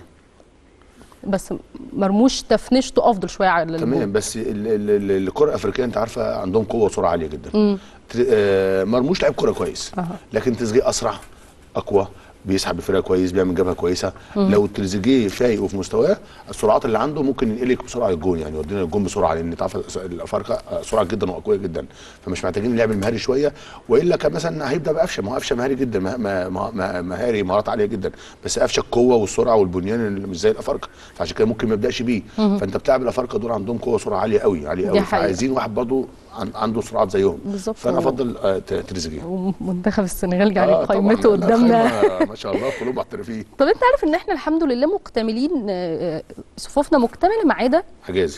بس مرموش تفنشته افضل شويه على تمام. بس الكره الافريقيه انت عارفه عندهم قوه وسرعه عاليه جدا. مرموش لعب كره كويس، لكن تريزيجيه اسرع اقوى، بيسحب الفرقه كويس، بيعمل جبهه كويسه. لو تريزيجيه فايق وفي مستواه، السرعات اللي عنده ممكن ينقلك بسرعه الجون، يعني يودينا الجون بسرعه، لان تعرف الافارقه سرعه جدا وقويه جدا، فمش محتاجين اللعب المهاري شويه. والا كان مثلا هيبدا بقفشه، ما هو قفشه مهاري جدا، مهاري مهارات عاليه جدا، بس قفشه القوه والسرعه والبنيان اللي مش زي الافارقه، فعشان كده ممكن ما يبداش بيه. فانت بتلعب الافارقه دول عندهم قوه وسرعه عاليه قوي عاليه قوي، فعايزين واحد برضه عنده سرعات زيهم بالظبط. فانا افضل تريزيجيه. ومنتخب السنغال يعني قائمته قدامنا ما شاء الله كلهم محترفين. طب انت عارف ان احنا الحمد لله مكتملين، صفوفنا مكتمله ما عدا حجازي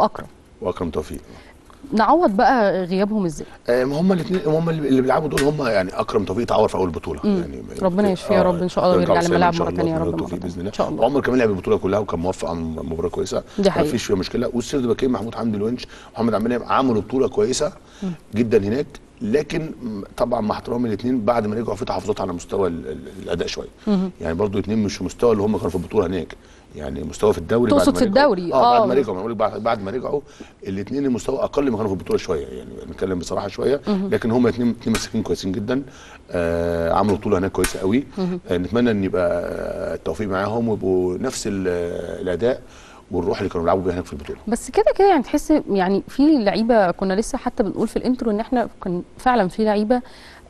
واكرم توفيق. نعوض بقى غيابهم ازاي؟ هم الاثنين، هم اللي بيلعبوا دول، هم يعني اكرم توفيق اتعور في اول بطوله يعني ربنا يشفيه يا رب ان شاء الله ويرجع للملاعب مره ثانيه يا رب باذن الله. عمر كمان لعب البطوله كلها وكان موفق، عن مباراه كويسه ما فيش فيها مشكله. والسرد باكين محمود حمدي الونش ومحمد عبد المنعم عملوا بطوله كويسه جدا هناك، لكن طبعا مع احترامي الاثنين بعد ما رجعوا في تحفظات على مستوى الاداء شويه. يعني برضو الاثنين مش في المستوى اللي هم كانوا في البطوله هناك، يعني مستوى في الدوري تقصد في الدوري بعد ما رجعوا، بقول لك بعد ما رجعوا الاثنين المستوى اقل ما كانوا في البطوله شويه، يعني نتكلم بصراحه شويه. لكن هم الاثنين مساكين كويسين جدا، عملوا بطوله هناك كويسه قوي. نتمنى ان يبقى التوفيق معاهم ويبقوا نفس الاداء والروح اللي كانوا بيلعبوا بيها هناك في البطوله. بس كده يعني تحس يعني في لعيبه، كنا لسه حتى بنقول في الانترو ان احنا كان فعلا في لعيبه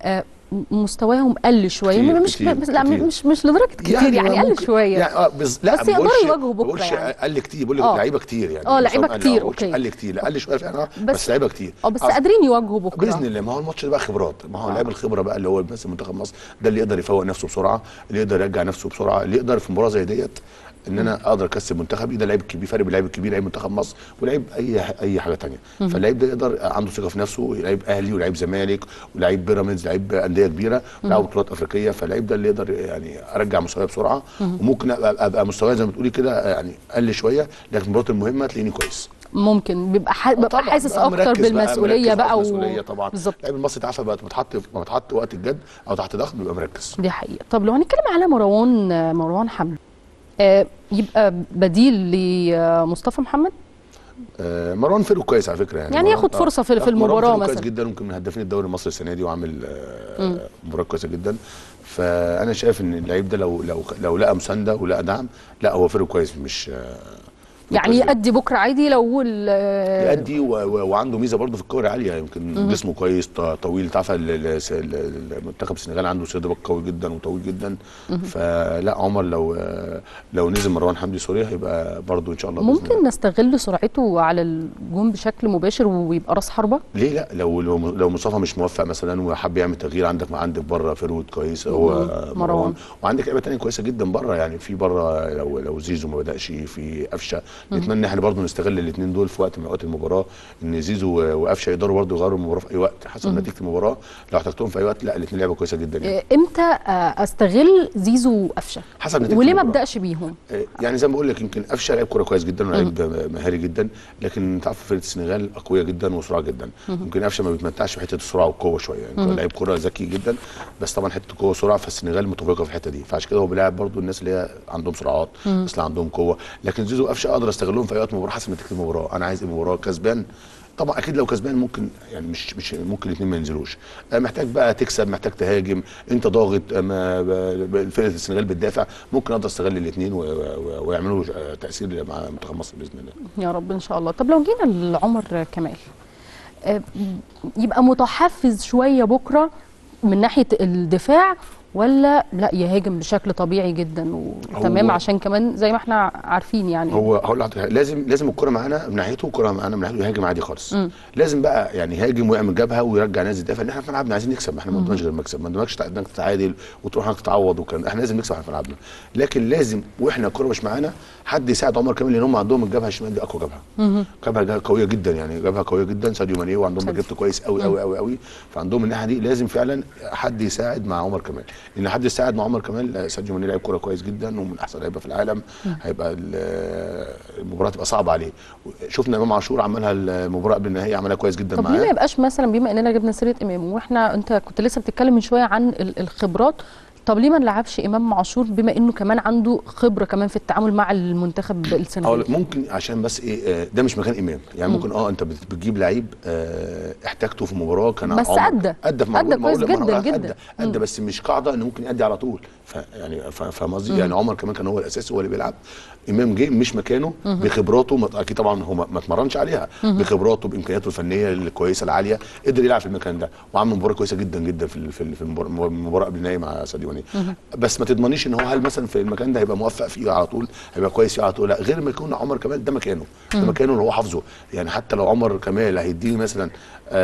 مستواهم قل شويه، مش لدرجه كتير يعني قل شويه يعني بس يقدروا يواجهوا بكره يعني قل كتير، بقول لك لعيبه كتير يعني لعيبه كتير اوكي قل كتير، قل شويه فعلا بس لعيبه كتير بس قادرين يواجهوا بكره باذن الله. ما هو الماتش ده بقى خبرات، ما هو لعيب الخبره بقى اللي هو بس منتخب مصر ده اللي يقدر يفوق نفسه بسرعه، اللي يقدر يرجع نفسه بسرعه، اللي يقدر في مباراه زي ديت ان انا اقدر اكسب منتخبي. ده لعيب كبير، فرق بين لعيب كبير لعيب منتخب مصر ولعيب اي حاجه ثانيه. فاللعيب ده يقدر عنده ثقه في نفسه، لعيب اهلي ولعيب زمالك ولعيب بيراميدز، لعيب انديه كبيره ولعب بطولات افريقيه، فاللعيب ده اللي يقدر يعني ارجع مستواي بسرعه. وممكن ابقى مستواي زي ما بتقولي كده يعني قل شويه، لكن المباريات المهمه تلاقيني كويس. ممكن ببقى حاسس اكتر بالمسؤوليه بقى المسؤوليه طبعا بالظبط. اللعيب المصري تعرف بقى بتحط وقت الجد او تحت ضغط بيبقى مركز. دي حقيقه. طب لو هنتكلم على مروان حمدي، يبقى بديل لمصطفى محمد؟ مروان فرق كويس على فكره، يعني ياخد فرصه في المباراه مثلا. كويس جدا، ممكن من هدافين الدوري المصري السنه دي، وعامل مباراه كويسه جدا. فانا شايف ان اللعيب ده لو لقى مسانده ولقى دعم، لا هو فرق كويس، مش يعني يأدي بكره عادي لو يأدي وعنده ميزه برضه في الكوره عاليه، يمكن جسمه كويس طويل. تعرف المنتخب السنغال عنده سيرد باك قوي جدا وطويل جدا. فلا عمر لو نزل مروان حمدي سوري هيبقى برضه ان شاء الله ممكن نستغل سرعته على الجون بشكل مباشر ويبقى راس حربه. ليه لا؟ لو مصطفى مش موفق مثلا وحب يعمل تغيير، عندك بره فيرود كويس هو مروان، وعندك لعيبه ثانيه كويسه جدا بره، يعني في بره لو زيزو ما بداش، في قفشه. نتمنى احنا برضه نستغل الاثنين دول في وقت من اوقات المباراه، ان زيزو وقفشه يقدروا برضه يغيروا المباراه في اي وقت حسب نتيجه المباراه. لو احتجتهم في اي وقت، لا الاثنين لعبه كويسه جدا. يعني امتى استغل زيزو وقفشه حسب نتيجه وليه ما ابداش بيهم؟ يعني زي ما بقول لك، يمكن قفشه لعيب كوره كويس جدا ولاعيب مهاري جدا، لكن تعرف فرقه السنغال قويه جدا وسرعه جدا. يمكن قفشه ما بيتمتعش في حته السرعه والقوه شويه، يعني لعيب كوره ذكي جدا، بس طبعا حته القوه والسرعه فالسنغال متفوقه في الحته دي، فعشان كده هو بيلاعب برضه الناس اللي هي عندهم سرعات بس اللي عندهم قوه. لكن زيزو وقفشه اقدر استغلهم في اي وقت مباراه حسب نتيجه المباراه. انا عايز المباراه كسبان طبعا، اكيد لو كسبان ممكن يعني مش ممكن الاثنين ما ينزلوش. محتاج بقى تكسب، محتاج تهاجم، انت ضاغط، فرقه السنغال بتدافع، ممكن اقدر استغل الاثنين ويعملوا تاثير مع منتخب مصر باذن الله يا رب ان شاء الله. طب لو جينا لعمر كمال، يبقى متحفز شويه بكره من ناحيه الدفاع ولا لا يهاجم بشكل طبيعي جدا وتمام؟ عشان كمان زي ما احنا عارفين يعني هو هقول لحضرتك لازم الكره معانا من ناحيته والكره معانا من ناحيته يهاجم عادي خالص. لازم بقى يعني يهاجم ويعمل جبهه ويرجع ناس يدافع، ان احنا في ملعبنا عايزين نكسب، احنا ما قدامناش غير المكسب، ما قدامكش انك تتعادل وتروح انك تتعوض وكلام، احنا لازم نكسب في ملعبنا. لكن لازم واحنا الكره مش معانا حد يساعد عمر كمال، لان هم عندهم الجبهه الشمال دي اقوى جبهه. جبهه قويه جدا، يعني جبهه قويه جدا، ساديو ماني، وعندهم باكيت كويس قوي قوي قوي قوي، فعندهم الناحيه دي لازم فعلا حد يساعد مع عمر كمال، لان حد يساعد مع عمر كمال. ساديو ماني لعيب كوره كويس جدا ومن احسن لعيبه في العالم، هيبقى المباراه تبقى صعبه عليه. شفنا امام عاشور عملها المباراه قبل النهائي عملها كويس جدا معاه. طب ليه ما يبقاش مثلا، بما اننا جبنا سيره امام واحنا انت كنت لسه بتتكلم من شويه عن الخبرات، طب ليه ما نلعبش امام عاشور بما انه كمان عنده خبره كمان في التعامل مع المنتخب السنغالي؟ ممكن عشان بس ايه، ده مش مكان امام يعني. ممكن انت بتجيب لعيب احتاجته في مباراه كان بس ادى كويس جدا جدا، ادى بس مش قاعده انه ممكن يأدي على طول. يعني فاهم قصدي؟ يعني عمر كمان كان هو الاساسي، هو اللي بيلعب. امام جه مش مكانه بخبراته، اكيد طبعا هو ما اتمرنش عليها، بخبراته بامكانياته الفنيه الكويسه العاليه قدر يلعب في المكان ده، وعمل مباراه كويسه جدا جدا في المباراه قبل النهائي مع ساديو ماني. بس ما تضمنيش ان هو هل مثلا في المكان ده هيبقى موفق فيه على طول، هيبقى كويس فيه على طول، لا، غير ما يكون عمر كمال ده مكانه، ده مكانه اللي هو حافظه. يعني حتى لو عمر كمال هيديني مثلا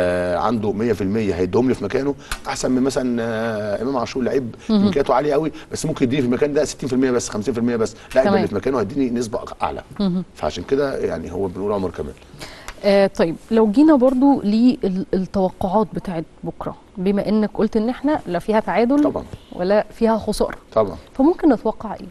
عنده 100% هيديهم لي في مكانه، احسن من مثلا امام عاشور لعيب امكانياته عاليه قوي بس ممكن يديني في المكان ده 60% بس 50% بس، لا، اللي في مكانه هيديني نسبه اعلى. فعشان كده يعني هو بنقول عمر كمال. طيب لو جينا برضو للتوقعات بتاعت بكره، بما انك قلت ان احنا لا فيها تعادل طبعا ولا فيها خساره طبعا، فممكن نتوقع ايه؟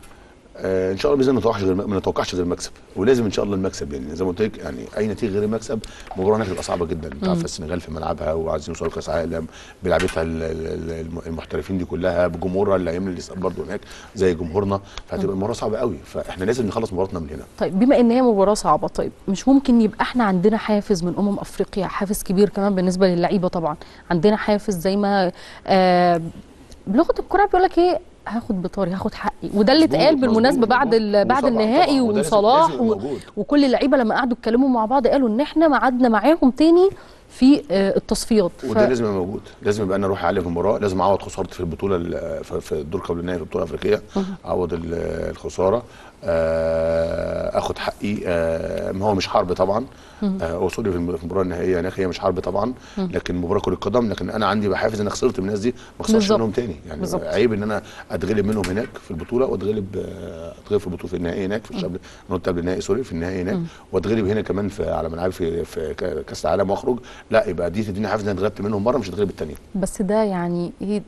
ان شاء الله باذن الله ما نتوقعش غير المكسب، ولازم ان شاء الله المكسب، يعني زي ما قلت لك يعني اي نتيجه غير المكسب المباراه هناك هتبقى صعبه جدا. انت عارف السنغال في ملعبها وعايزين يوصلوا كاس عالم بلعبتها المحترفين دي كلها بجمهورها اللي هيعمل الاستقبال برضه هناك زي جمهورنا، فهتبقى المباراه صعبه قوي، فاحنا لازم نخلص مباراتنا من هنا. طيب بما ان هي مباراه صعبه، طيب مش ممكن يبقى احنا عندنا حافز من افريقيا، حافز كبير كمان بالنسبه للعيبه؟ طبعا عندنا حافز زي ما بلغه الكوره بيقول لك ايه، هاخد بطاري، هاخد حقي، وده اللي اتقال بالمناسبه بعد النهائي، وصلاح وكل اللعيبه لما قعدوا يتكلموا مع بعض قالوا ان احنا قعدنا معاهم تاني في التصفيات، وده لازم يبقى موجود، لازم يبقى انا اروح اعلي في المباراه، لازم اعوض خسارتي في البطوله في الدور قبل النهائي في البطوله الافريقيه، اعوض الخساره، اخد حقي. ما هو مش حرب طبعا، وصولي في المباراه النهائيه هناك هي مش حرب طبعا، لكن مباراه كره قدم، لكن انا عندي بحافز ان خسرت من الناس دي ما اخسرش منهم تاني، يعني بالزبط. عيب ان انا اتغلب منهم هناك في البطوله واتغلب في البطوله في النهائي هناك في الشباب قبل النهائي في النهائي هناك، واتغلب هنا كمان على ملعبي في كاس العالم واخرج، لا يبقى دي تديني حافز ان انا اتغلبت منهم مره مش هتغلب الثانيه. بس ده يعني ايه،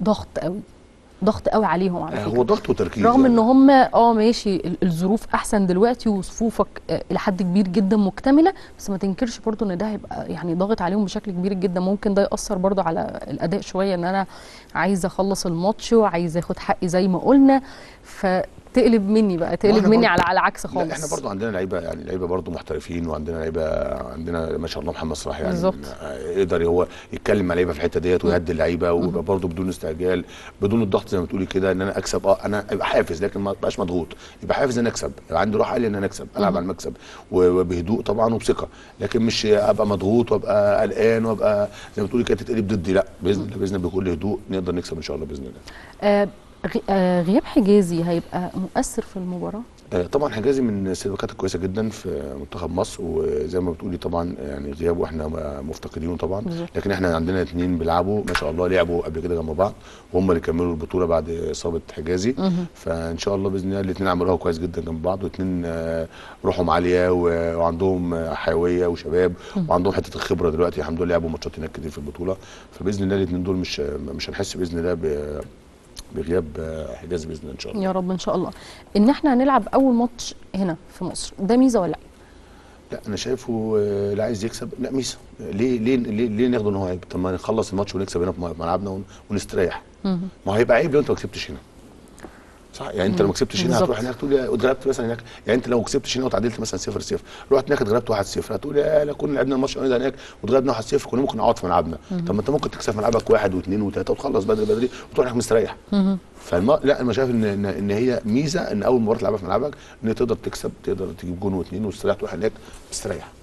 ضغط قوي عليهم على فكره. هو ضغط وتركيز رغم ان هم ماشي الظروف احسن دلوقتي وصفوفك الى حد كبير جدا مكتمله، بس ما تنكرش برضو ان ده هيبقى يعني ضاغط عليهم بشكل كبير جدا، ممكن ده ياثر برضو على الاداء شويه، ان انا عايزه اخلص الماتش وعايزه اخد حقي زي ما قلنا، تقلب مني على عكس خالص. لا احنا برضو عندنا لعيبه، يعني لعيبه برضو محترفين، وعندنا لعيبه، عندنا ما شاء الله محمد صلاح يعني بالظبط يقدر هو يتكلم مع لعيبه في الحته ديت ويهدي اللعيبه، ويبقى برضو بدون استعجال بدون الضغط زي ما بتقولي كده، ان انا اكسب. انا يبقى حافز لكن ما ابقاش مضغوط، يبقى حافز ان انا اكسب، يبقى عندي روح عاليه ان انا اكسب، العب على المكسب وبهدوء طبعا وبثقه، لكن مش ابقى مضغوط وابقى قلقان وابقى زي ما بتقولي كده تتقلب ضدي، لا باذن الله بكل هدوء نقدر نكسب ان شاء الله باذن الله. غياب حجازي هيبقى مؤثر في المباراه؟ طبعا حجازي من السيرفكات الكويسه جدا في منتخب مصر، وزي ما بتقولي طبعا يعني غيابه احنا مفتقدينه طبعا، لكن احنا عندنا اثنين بيلعبوا ما شاء الله، لعبوا قبل كده جنب بعض وهم اللي كملوا البطوله بعد اصابه حجازي، فان شاء الله باذن الله الاثنين عملوها كويس جدا جنب بعض، واثنين روحهم عاليه وعندهم حيويه وشباب وعندهم حته الخبره دلوقتي الحمد لله، لعبوا ماتشات هناك كتير في البطوله، فباذن الله الاثنين دول مش هنحس باذن الله بغياب حجازي باذن الله ان شاء الله. يا رب ان شاء الله. ان احنا هنلعب اول ماتش هنا في مصر ده ميزه ولا لا؟ لا انا شايفه اللي عايز يكسب لا ميزه، ليه ناخده ان هو عيب؟ طب ما نخلص الماتش ونكسب هنا في ملعبنا ونستريح. ما هو هيبقى عيب لو انت ما كسبتش هنا. صح؟ يعني انت لو ما كسبتش هنا هتروح هناك تقول اتغلبت مثلا هناك، يعني انت لو كسبتش هنا وتعادلت مثلا 0-0 رحت هناك اتغلبت 1-0 هتقول يا لا كنا لعبنا الماتش ده هناك واتغلبنا 1-0 كنا ممكن نقعد في ملعبنا. طب ما انت ممكن تكسب في ملعبك 1 و2 و3 وتخلص بدري وتروح هناك مستريح. لا انا شايف ان هي ميزه ان اول مباراه تلعبها في ملعبك ان تقدر تكسب، تقدر تجيب جون واثنين وتستريح تروح هناك مستريح.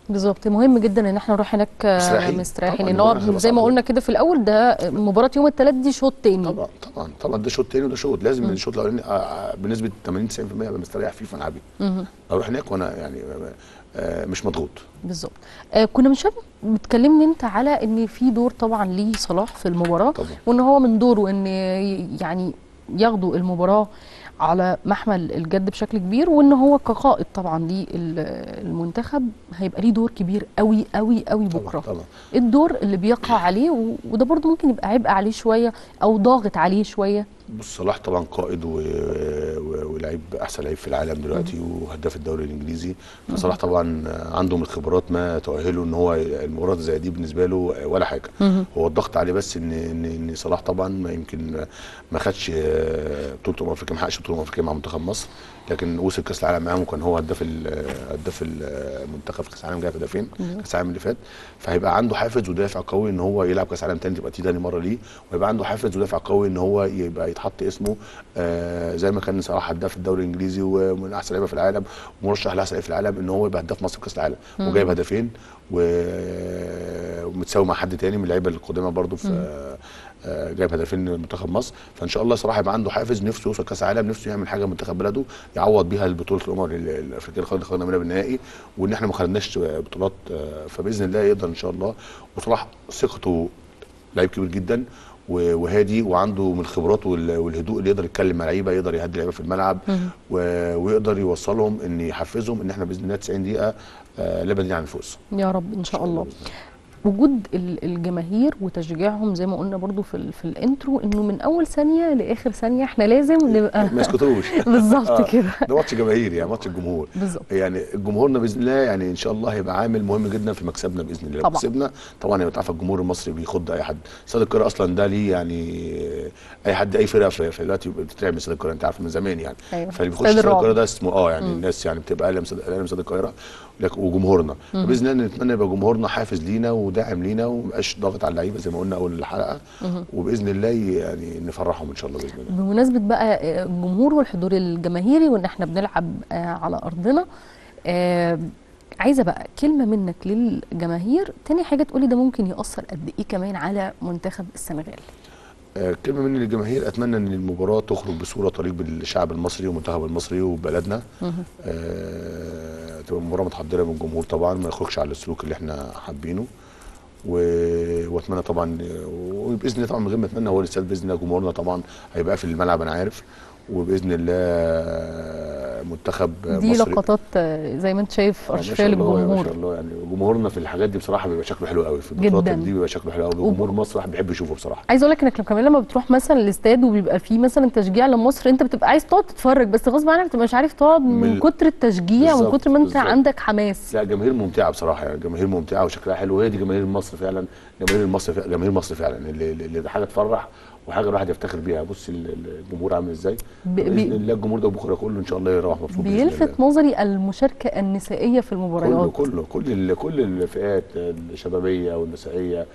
بالظبط. مهم جدا ان احنا نروح هناك مستريحين، ان هو زي ما قلنا كده في الاول، ده مباراه يوم الثلاث دي شوط تاني. طبعا ده شوط تاني وده شوط، لازم الشوط الاولاني بنسبه 80-90% ابقى مستريح فيه في ملعبي، اروح هناك وانا يعني مش مضغوط. بالظبط. كنا من شويه بتكلمني انت على ان في دور طبعا ليه صلاح في المباراه طبعا، وان هو من دوره ان يعني ياخدوا المباراه على محمل الجد بشكل كبير، وان هو كقائد طبعا للمنتخب هيبقى ليه دور كبير قوي قوي قوي بكره. طبعا. الدور اللي بيقع عليه وده برضو ممكن يبقى عبء عليه شويه او ضاغط عليه شويه. بص، صلاح طبعا قائد ولعيب احسن لعيب في العالم دلوقتي وهداف الدوري الانجليزي، فصلاح طبعا عنده من الخبرات ما تؤهله ان هو المباراه زي دي بالنسبه له ولا حاجه. هو الضغط عليه بس ان صلاح طبعا ما يمكن ما خدش بطوله افريقيا، ما حققش بطوله افريقيا مع منتخب مصر، لكن وصل كاس العالم معاهم وكان هو هداف المنتخب في كاس العالم، جايب هدفين كاس العالم اللي فات، فهيبقى عنده حافز ودافع قوي ان هو يلعب كاس العالم تاني، تبقى تاني مره ليه، ويبقى عنده حافز ودافع قوي ان هو يبقى يتحط اسمه زي ما كان صلاح هداف الدوري الانجليزي ومن احسن لعيبه في العالم ومرشح لاحسن لعيب في العالم، ان هو يبقى هداف مصر في كاس العالم وجايب هدفين ومتساوي مع حد تاني من اللعيبه القدامى برضو في جايب هدفين منتخب مصر، فان شاء الله صلاح يبقى عنده حافز، نفسه يوصل كاس العالم، نفسه يعمل حاجه منتخب بلده يعوض بيها البطوله الامم الافريقيه اللي خدنا منها بالنهائي، وان احنا ما خدناش بطولات، فباذن الله يقدر ان شاء الله. وصلاح ثقته لعيب كبير جدا وهادي وعنده من الخبرات والهدوء اللي يقدر يتكلم مع لعيبه، يقدر يهدي لعيبه في الملعب ويقدر يوصلهم ان يحفزهم ان احنا باذن الله 90 دقيقه لا بديل عن الفوز. يا رب ان شاء الله. وجود الجماهير وتشجيعهم زي ما قلنا برضو في الانترو، انه من اول ثانيه لاخر ثانيه احنا لازم نبقى ما يسكتوش بالظبط كده. ده ماتش جماهيري، يعني ماتش الجمهور بالظبط، يعني جمهورنا باذن الله يعني ان شاء الله هيبقى عامل مهم جدا في مكسبنا باذن الله. لو كسبنا طبعا هيبقى تعرف الجمهور المصري بيخض اي حد، استاد القاهره اصلا ده ليه يعني اي حد اي فرقه في دلوقتي بتتلعب من استاد القاهره، انت عارف من زمان يعني. أيوة. فاللي بيخش استاد القاهره ده اسمه يعني الناس يعني بتبقى قلم استاد القاهره وجمهورنا، باذن الله نتمنى يبقى جمهورنا حافز لينا وداعم لينا وما يبقاش ضاغط على اللعيبه زي ما قلنا اول الحلقه، وباذن الله يعني نفرحهم ان شاء الله باذن الله. بمناسبه بقى الجمهور والحضور الجماهيري وان احنا بنلعب على ارضنا، عايزه بقى كلمه منك للجماهير، تاني حاجه تقولي ده ممكن ياثر قد ايه كمان على منتخب السنغال. كلمه مني للجماهير، اتمنى ان المباراه تخرج بصوره تليق بالشعب المصري والمنتخب المصري وبلدنا، تبقى مباراه متحضره من الجمهور طبعا، ما يخرجش على السلوك اللي احنا حابينه، واتمنى طبعا وباذن الله طبعا من غير ما اتمنى هو الاستاد باذن الله جمهورنا طبعا هيبقى في الملعب انا عارف، وباذن الله منتخب دي مصري. لقطات زي ما انت شايف ارشفيه للجمهور ما شاء الله، يعني جمهورنا في الحاجات دي بصراحه بيبقى شكله حلو قوي، في البطولات دي بيبقى شكله حلو قوي، جمهور مصر الواحد بيحب يشوفه بصراحه. عايز اقول لك انك كمان لما بتروح مثلا الاستاد وبيبقى فيه مثلا تشجيع لمصر، انت بتبقى عايز تقعد تتفرج بس غصب عنك بتبقى مش عارف تقعد من كتر التشجيع ومن كتر ما انت عندك حماس. لا جماهير ممتعه بصراحه، يعني جماهير ممتعه وشكلها حلو، وهي دي جماهير مصر فعلا، جماهير مصر فعلا اللي حاجه تفرح وحاجه الواحد يفتخر بيها. بص الجمهور عامل ازاي، باذن الله الجمهور ده بكره كله ان شاء الله يروح مبسوط. بيلفت نظري المشاركه النسائيه في المباريات، كل الفئات الشبابيه والنسائيه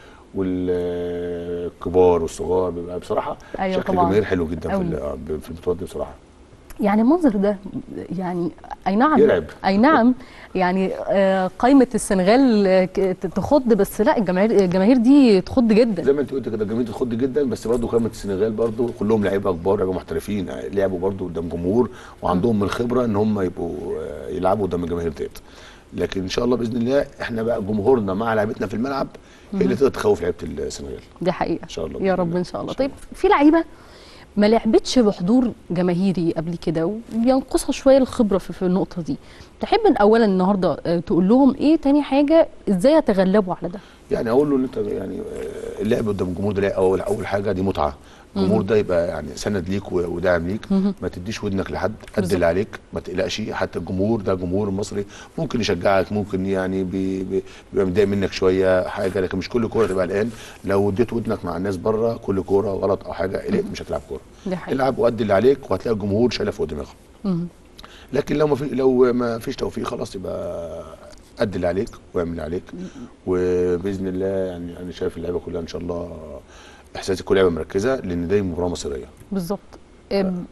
والكبار والصغار، بيبقى بصراحه أيوة شكل الجماهير حلو جدا في البطولات دي بصراحه. يعني المنظر ده يعني اي نعم يلعب. اي نعم يعني قائمه السنغال تخض، بس لا الجماهير دي تخض جدا زي ما انت قلت كده، الجماهير تخض جدا، بس برضه قائمه السنغال برضه كلهم لعيبه كبار، لعيبه محترفين، لعبوا برضه قدام جمهور وعندهم من الخبره ان هم يبقوا يلعبوا قدام الجماهير ديت، لكن ان شاء الله باذن الله احنا بقى جمهورنا مع لعيبتنا في الملعب هي اللي تقدر تخوف لعيبه السنغال. دي حقيقه ان شاء الله يا رب ان شاء الله. طيب في لعيبه ما لعبتش بحضور جماهيري قبل كده وبينقصها شويه الخبره في النقطه دي، تحب ان اولا النهارده تقول لهم ايه، تاني حاجه ازاي يتغلبوا على ده؟ يعني اقول له ان انت يعني اللعب قدام الجمهور ده اول حاجه دي متعه، الجمهور ده يبقى يعني سند ليك وداعم ليك، ما تديش ودنك لحد، قد اللي عليك، ما تقلقش، حتى الجمهور ده جمهور المصري ممكن يشجعك، ممكن يعني بيبقى متضايق منك شويه حاجه، لكن مش كل كوره تبقى قلقان، لو اديت ودنك مع الناس بره كل كوره غلط او حاجه قلقت مش هتلعب كوره، العب وقد اللي عليك وهتلاقي الجمهور شايله فوق دماغه. لكن لو ما فيش توفيق خلاص يبقى قد اللي عليك واعمل اللي عليك، وباذن الله يعني انا شايف اللعيبه كلها ان شاء الله احساسي كل لعيبه مركزه لان دي مباراه مصريه. بالظبط.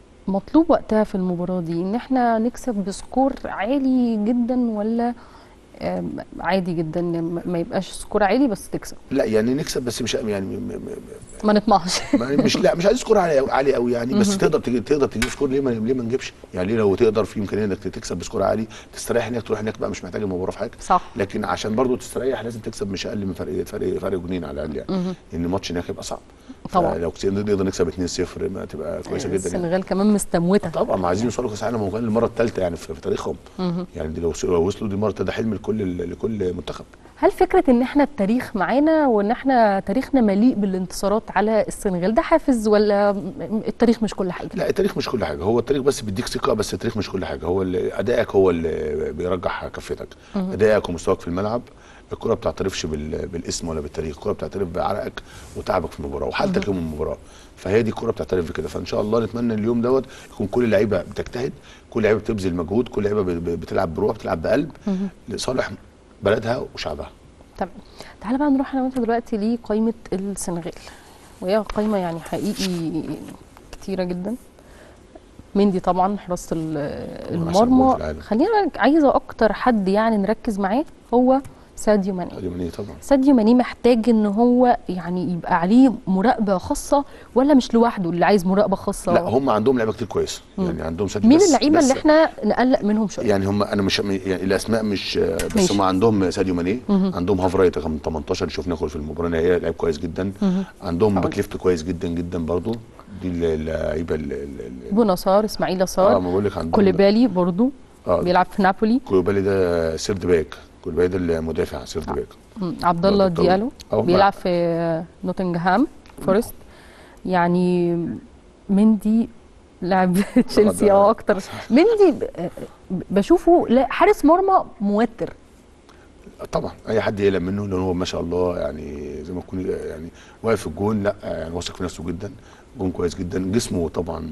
مطلوب وقتها في المباراه دي ان احنا نكسب بسكور عالي جدا، ولا عادي جدا ما يبقاش سكور عالي بس تكسب. لا يعني نكسب بس مش يعني ما نطمعش. مش عايز سكور عالي قوي يعني، بس تقدر تجيب سكور. ليه ما نجيبش يعني؟ ليه لو تقدر في امكانيه انك تكسب بسكور عالي تستريح هناك، تروح هناك بقى مش محتاج المباراه في حاجه. صح. لكن عشان برضو تستريح لازم تكسب مش اقل من فرق جنين على الاقل يعني. ان الماتش هناك هيبقى صعب طبعا. لو نقدر نكسب 2-0 ما تبقى كويسه جدا. السنغال يعني كمان مستموته طبعا، ما عايزين يوصلوا كاس العالم وكان المره الثالثه يعني في تاريخهم. يعني دي لو وصلوا دي مره، ده حلم لكل منتخب. هل فكره ان احنا التاريخ معانا وان احنا تاريخنا مليء بالانتصارات على السنغال ده حافز، ولا التاريخ مش كل حاجه؟ لا التاريخ مش كل حاجه، هو التاريخ بس بيديك ثقه، بس التاريخ مش كل حاجه. هو ادائك هو اللي بيرجح كفتك. ادائك ومستواك في الملعب. الكره ما بتعترفش بالاسم ولا بالتاريخ، الكره بتعترف بعرقك وتعبك في المباراه وحالتك يوم المباراه. فهي دي الكره بتعترف بكده. فان شاء الله نتمنى اليوم دوت يكون كل اللعيبه بتجتهد، كل اللعيبه بتبذل مجهود، كل اللعيبه بتلعب بروح، بتلعب بقلب لصالح بلدها وشعبها. تمام. تعالى بقى نروح انا وانت دلوقتي لقائمه السنغال، وهي قائمه يعني حقيقي كتيره جدا. مندي طبعا حراسه المرمى. خلينا عايزه اكتر حد يعني نركز معاه هو ساديو ماني. ساديو ماني طبعا. ساديو ماني محتاج ان هو يعني يبقى عليه مراقبه خاصه، ولا مش لوحده اللي عايز مراقبه خاصه؟ لا هم عندهم لعيبه كتير كويسه يعني. عندهم ساديو. مين اللعيبه اللي احنا نقلق منهم شويه؟ يعني هم انا مش يعني الاسماء مش بس هم عندهم ساديو ماني، عندهم هافرايت رقم 18 اللي شفناه في المباراه النهائيه، لعيب كويس جدا. عندهم باك ليفت كويس جدا جدا برضو. دي اللعيبه بونصار، اسماعيل يسار، ما بقول لك عندهم كوليبالي برضو بيلعب في نابولي. كوليبالي ده سيرد باك، كوليبالي ده المدافع سيرد باك. عبد الله ديالو بيلعب في نوتنغهام فورست. يعني مندي لاعب تشيلسي اكتر. مندي بشوفه حارس مرمى موتر طبعا. اي حد يقلق منه لان هو ما شاء الله يعني زي ما يكون يعني واقف في الجون. لا يعني واثق في نفسه جدا، جون كويس جدا. جسمه طبعا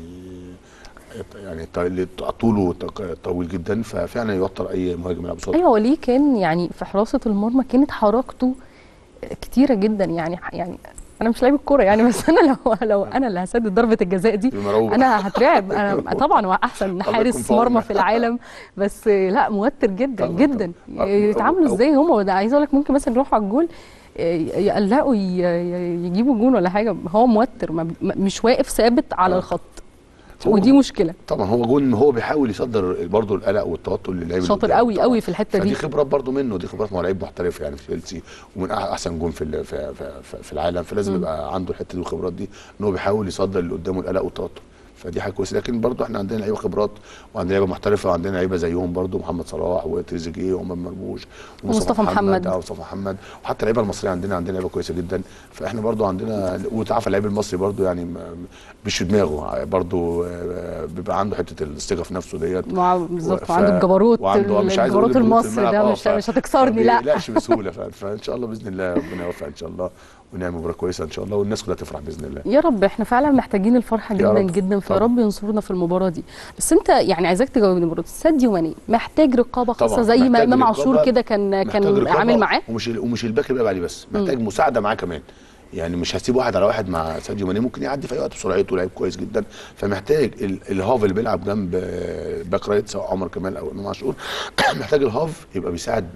يعني طوله طويل جدا، ففعلا يوتر اي مهاجم يلعب قصاده. ايوه وليه كان يعني في حراسه المرمى كانت حركته كتيره جدا يعني انا مش لعيب الكوره يعني، بس انا لو انا اللي هسدد ضربه الجزاء دي انا هترعب. انا طبعا هو احسن حارس مرمى في العالم، بس لا موتر جدا طبعًا جدا. يتعاملوا ازاي هم؟ ده عايز اقول لك ممكن مثلا يروحوا على الجول يقلقوا يجيبوا جون ولا حاجه. هو موتر مش واقف ثابت على الخط، ودي مشكله. طبعا هو جون، هو بيحاول يصدر برضه القلق والتوتر للاعيبه. شاطر قوي قوي في الحته دي. دي خبرات برضه منه، دي خبرات. ما هو لعيب محترف يعني في تشيلسي ومن احسن جون في العالم، فلازم يبقى عنده الحته دي والخبرات دي ان هو بيحاول يصدر اللي قدامه القلق والتوتر. فدي حاجه كويسه. لكن برضه احنا عندنا لعيبه خبرات وعندنا لعيبه محترفه وعندنا لعيبه زيهم برضه، محمد صلاح وتريزيجيه وامام مرموش ومصطفى محمد ومصطفى محمد، وحتى اللعيبه المصريه عندنا لعيبه كويسه جدا. فاحنا برضه عندنا، وتعرف اللعيب المصري برضه يعني مش في دماغه برضه، بيبقى عنده حته الثقه في نفسه ديت بالظبط. وعنده الجبروت، الجبروت المصري ده مش هتكسرني. لا لا بسهوله. فان شاء الله باذن الله ربنا يوفق ان شاء الله ونعمل مباراه كويسه ان شاء الله، والناس كلها تفرح باذن الله يا رب. احنا فعلا محتاجين الفرحه جدا جدا، فيا رب ينصرنا في المباراه دي. بس انت يعني عايزاك تجاوبني برضه، ساديو ماني محتاج رقابه خاصه زي ما امام عاشور كده كان عامل معاه؟ ومش الباك اللي بيلعب عليه بس، محتاج مساعده معاه كمان. يعني مش هسيب واحد على واحد مع ساديو ماني، ممكن يعدي في اي وقت بسرعته، لعيب كويس جدا. فمحتاج الهاف اللي بيلعب جنب باك رايت سواء عمر كمال او امام عاشور محتاج الهاف يبقى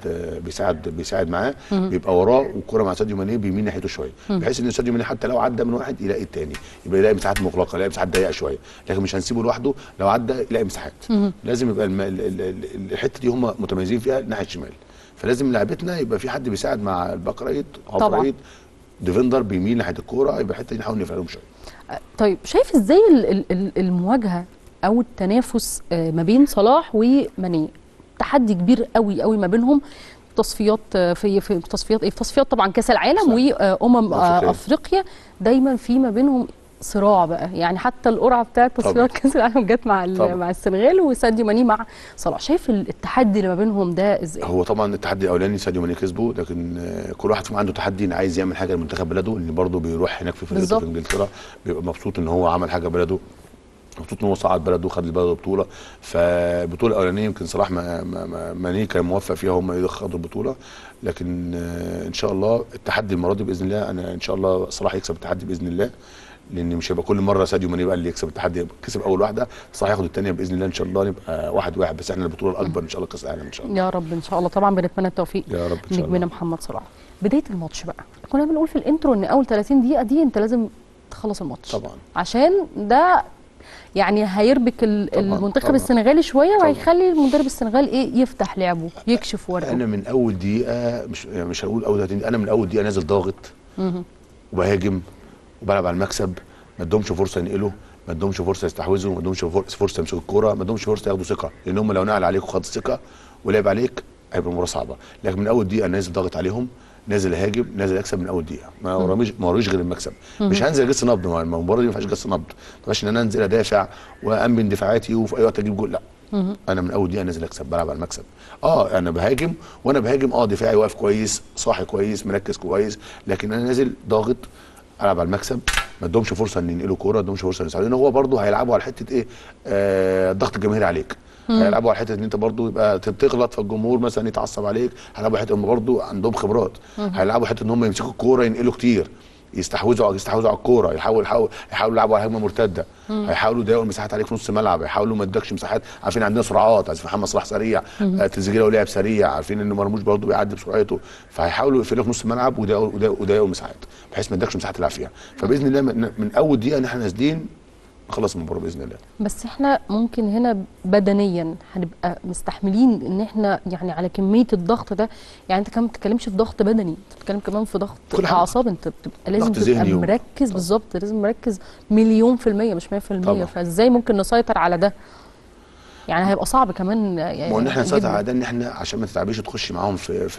بيساعد معاه، بيبقى وراه والكره مع ساديو ماني بيمين ناحيته شويه، بحيث ان ساديو ماني حتى لو عدى من واحد يلاقي الثاني، يبقى يلاقي مساحات مغلقه، يلاقي مساحات ضيقه شويه. لكن مش هنسيبه لوحده، لو عدى يلاقي مساحات. لازم يبقى الحته دي هم متميزين فيها ناحيه الشمال، فلازم لعبتنا يبقى في حد بيساعد مع الباك رايت، هاف رايت، ديفندر بيميل ناحيه الكوره، يبقى الحته دي نحاول نفعلهم شويه. طيب شايف ازاي المواجهه او التنافس ما بين صلاح وماني؟ تحدي كبير قوي قوي ما بينهم. تصفيات في تصفيات طبعا كاس العالم وامم افريقيا، دايما في ما بينهم صراع بقى. يعني حتى القرعه بتاعت تصفيات كاس العالم جت مع السنغال وساديو ماني مع صلاح. شايف التحدي اللي ما بينهم ده ازاي؟ هو طبعا التحدي الاولاني ساديو ماني كسبه، لكن كل واحد فيهم عنده تحدي عايز يعمل حاجه لمنتخب بلده، اللي برضه بيروح هناك في فرقته في انجلترا بيبقى مبسوط ان هو عمل حاجه بلده، مبسوط ان هو صعد بلده وخد البلد بطوله. فالبطوله الاولانيه يمكن صلاح ماني كان موفق فيها، هم خدوا البطوله. لكن ان شاء الله التحدي المره دي باذن الله، انا ان شاء الله صلاح يكسب التحدي باذن الله، لان مش هيبقى كل مره ساديو ماني بقى اللي يكسب التحدي. كسب اول واحده صح، هياخد الثانيه باذن الله ان شاء الله، نبقى 1-1. بس احنا البطوله الاكبر ان شاء الله كاس العالم ان شاء الله. يا رب ان شاء الله. طبعا بنتمنى التوفيق يا رب ان شاء الله. نجمنا محمد صلاح. بدايه الماتش بقى كنا بنقول في الانترو ان اول 30 دقيقه دي انت لازم تخلص الماتش طبعا، عشان ده يعني هيربك المنتخب السنغالي شويه، وهيخلي المدرب السنغال ايه يفتح لعبه يكشف ورقه. انا من اول دقيقه مش هقول اول 30 دقيقه، انا من اول دقيقه نازل ضاغط وبهاجم وبلعب على المكسب. ما ادهمش فرصه ينقلوا، ما ادهمش فرصه يستحوذوا، ما ادهمش فرصه يمسكوا الكوره، ما ادهمش فرصه ياخدوا ثقه، لان هم لو نقل عليك وخد ثقه ولعب عليك هيبقى المباراه صعبه. لكن من اول دقيقه نازل ضاغط عليهم، نازل هاجم، نازل اكسب من اول دقيقه. ما وريش غير المكسب. مش هنزل اجس نبض، المباراه دي ما فيهاش جس نبض، ما فيهاش ان انا انزل ادافع وامن دفاعاتي وفي اي وقت اجيب جول، لا. انا من اول دقيقه نازل اكسب، بلعب على المكسب. انا بهاجم، وانا بهاجم دفاعي واقف كويس، صاحي كويس، مركز كويس، لكن انا نازل ضاغط العب على المكسب. ما ادهمش فرصه ان ينقلوا كوره، ما ادهمش فرصه يساعدوا، لان هو برده هيلعبوا على حته ايه، الضغط الجماهيري عليك. هيلعبوا على حته ان انت برضو يبقى تغلط فالجمهور مثلا يتعصب عليك. هيلعبوا حته هم برضو عندهم خبرات. هيلعبوا حته ان هم يمسكوا الكوره ينقلوا كتير، يستحوذوا على الكوره، يحاولوا يلعبوا على هجمه مرتده. هيحاولوا يضيقوا المساحات عليك في نص الملعب، هيحاولوا ما يدكش مساحات. عارفين عندنا سرعات، عارفين محمد صلاح سريع، تريزيجيه لو لعب سريع، عارفين ان مرموش برضو بيعدي بسرعته، فهيحاولوا يقفلوا في نص الملعب ويضيقوا المساحات بحيث ما يدكش مساحات تلعب فيها. فباذن الله من اول دقيقه ان احنا نازلين نخلص المباراه باذن الله. بس احنا ممكن هنا بدنيا هنبقى مستحملين ان احنا يعني على كميه الضغط ده. يعني انت كمان ما بتتكلمش في ضغط بدني، انت بتتكلم كمان في ضغط اعصاب. انت بتبقى لازم تبقى مركز بالظبط، لازم مركز 100% مش 100%. فازاي ممكن نسيطر على ده؟ يعني هيبقى صعب كمان. ما هو ان احنا نسيطر على ده ان احنا عشان ما تتعبيش تخش معاهم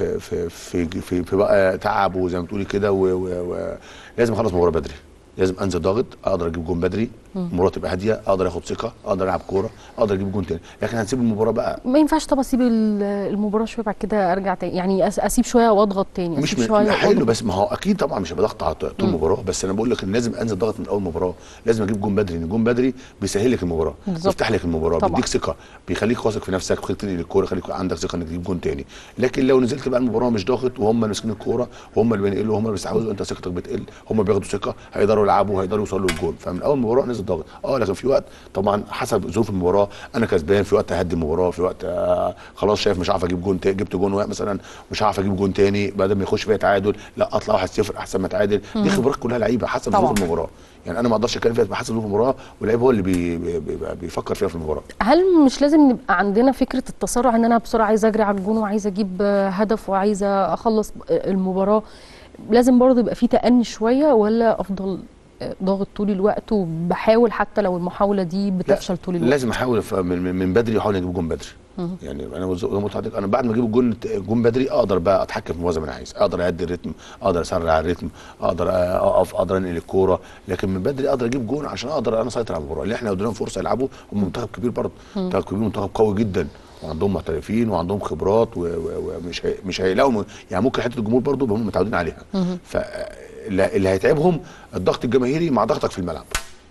في بقى تعب وزي ما تقولي كده، ولازم اخلص المباراه بدري. لازم انزل ضاغط، اقدر اجيب جون بدري، المباراه تبقى هاديه، اقدر اخد ثقه، اقدر العب كوره، اقدر اجيب جون تاني. لكن هنسيب المباراه بقى، ما ينفعش. طب اسيب المباراه شويه بعد كده ارجع تاني، يعني اسيب شويه واضغط تاني، مش حلو. بس ما هو اكيد طبعا مش هيبقى ضغط على طول المباراه، بس انا بقول لك ان لازم انزل ضغط من اول مباراه. لازم اجيب جون بدري، لان الجون بدري بيسهل لك المباراه، بيفتح لك المباراه، بيديك ثقه، بيخليك واثق في نفسك، بيخليك تنقل الكوره، يخليك عندك ثقه انك تجيب جون تاني. لكن لو نزلت بقى المباراه مش ضاغط وهم ماسكين الكوره وهم اللي بينقلوا وهم اللي بيستحوذوا، انت ثقتك بتقل، هم بياخدوا ثقه، هيقدروا يلعبوا، هيقدروا يوصلوا للجول. فمن اول مباراه نزل ضاغط. لكن في وقت طبعا حسب ظروف المباراه، انا كسبان في وقت اهدي المباراه، في وقت خلاص شايف مش عارف اجيب جون جبت جون مثلا مش عارف اجيب جون تاني بدل ما يخش فيها تعادل، لا اطلع 1-0 احسن ما اتعادل. دي خبرات كلها لعيبه حسب ظروف المباراه. يعني انا ما اقدرش اتكلم فيها حسب ظروف المباراه، واللعيب هو اللي بيفكر فيها في المباراه. هل مش لازم نبقى عندنا فكره التسرع ان انا بسرعه عايز اجري على الجون وعايز اجيب هدف وعايز اخلص المباراه؟ لازم برضه يبقى في تأني شويه، ولا افضل ضاغط طول الوقت وبحاول حتى لو المحاوله دي بتفشل طول الوقت؟ لازم احاول من بدري، احاول اجيب جون بدري. يعني انا زي ما قلت لحضرتك، انا بعد ما اجيب الجون بدري اقدر بقى اتحكم في المباراه زي ما انا عايز، اقدر اهدي الريتم، اقدر اسرع الريتم، اقدر اقف، اقدر انقل الكوره. لكن من بدري اقدر اجيب جون عشان اقدر انا اسيطر على المباراه. اللي احنا قدامهم فرصه يلعبوا، هم منتخب كبير برضه، منتخب كبير، منتخب قوي جدا، وعندهم محترفين وعندهم خبرات، ومش مش هيلاقوا يعني ممكن حته الجمهور برضه هم متعودين عليها. فاللي هيتعبهم الضغط الجماهيري مع ضغطك في الملعب.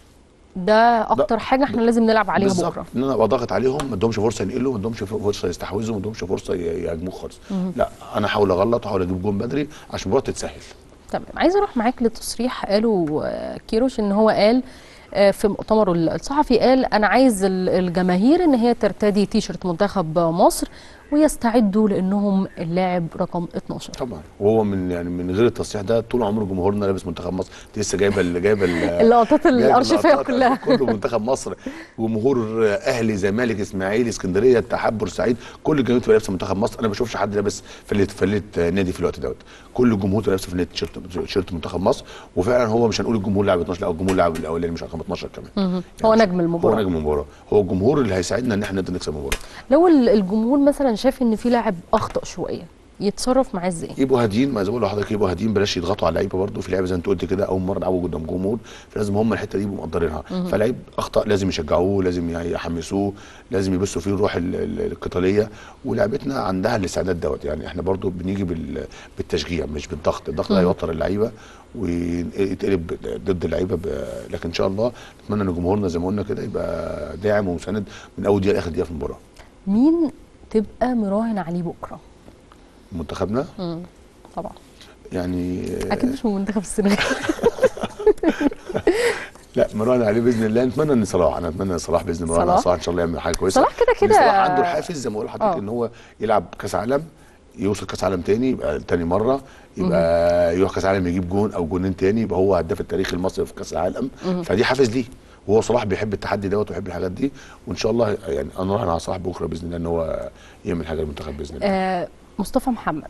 ده اكتر حاجه احنا لازم نلعب عليها بكره، ان انا ابقى ضاغط عليهم، ما ادهمش فرصه ينقلوا، ما ادهمش فرصه يستحوذوا، ما ادهمش فرصه يهاجموا خالص. لا انا احاول اغلط واحاول اجيب جون بدري عشان المباراه تتسهل. تمام. عايزه اروح معاك لتصريح قاله كيروش، ان هو قال في مؤتمره الصحفي، قال انا عايز الجماهير ان هي ترتدي تيشرت منتخب مصر ويستعدوا لانهم اللاعب رقم 12. طبعا. وهو من غير التصريح ده طول عمر جمهورنا لابس منتخب مصر. لسه جايبه اللقطات الارشيفيه كلها كله منتخب مصر. جمهور اهلي، زمالك، اسماعيلي، اسكندريه، اتحاد، بورسعيد، كل الجماهير بتبقى لابسه منتخب مصر. انا ما بشوفش حد لابس فليت نادي في الوقت دوت. كل الجمهور لابسه فليت تيشيرت منتخب مصر. وفعلا هو مش هنقول الجمهور لاعب 12، لا الجمهور لاعب الاولاني مش رقم 12 كمان. يعني هو نجم المباراه، هو نجم المباراه، هو الجمهور اللي هيساعدنا ان احنا نقدر نكسب المباراه. لو الجمهور مثلا شايف ان في لاعب اخطا شويه، يتصرف معاه ازاي؟ يبقوا هاديين، ما زي ما بقول لحضرتك، يبقوا هاديين، بلاش يضغطوا على اللعيبه. برده في لعيبه زي ما انت قلت كده اول مره يلعبوا قدام جمهور، فلازم هم الحته دي يبقوا مقدرينها. فلعيب اخطا لازم يشجعوه، لازم يحمسوه، لازم يبثوا فيه الروح القتاليه. ولعبتنا عندها الاستعداد دوت. يعني احنا برده بنيجي بالتشجيع مش بالضغط. الضغط ده هيوتر اللعيبه ويتقلب ضد اللعيبه. لكن ان شاء الله نتمنى ان جمهورنا زي ما قلنا كده يبقى داعم ومساند من اول دقيقه لاخر دقيقه في المباراه. مين تبقى مراهن عليه بكره؟ منتخبنا؟ طبعا. يعني اكيد مش من منتخب السنغال. لا مراهن عليه باذن الله. نتمنى ان صلاح، انا اتمنى ان صلاح باذن الله، صلاح ان شاء الله يعمل حاجه كويسه. صلاح كده كده صلاح عنده الحافز زي ما بقول لحضرتك ان هو يلعب كاس عالم، يوصل كاس عالم تاني، يبقى تاني مره، يبقى يروح كاس عالم يجيب جون او جونين تاني، يبقى هو هداف التاريخ المصري في كاس العالم. فدي حافز ليه، وهو صلاح بيحب التحدي دوت ويحب الحاجات دي، وان شاء الله يعني انا راهن على صلاح بكره باذن الله ان هو يعمل حاجه للمنتخب باذن الله. مصطفى محمد،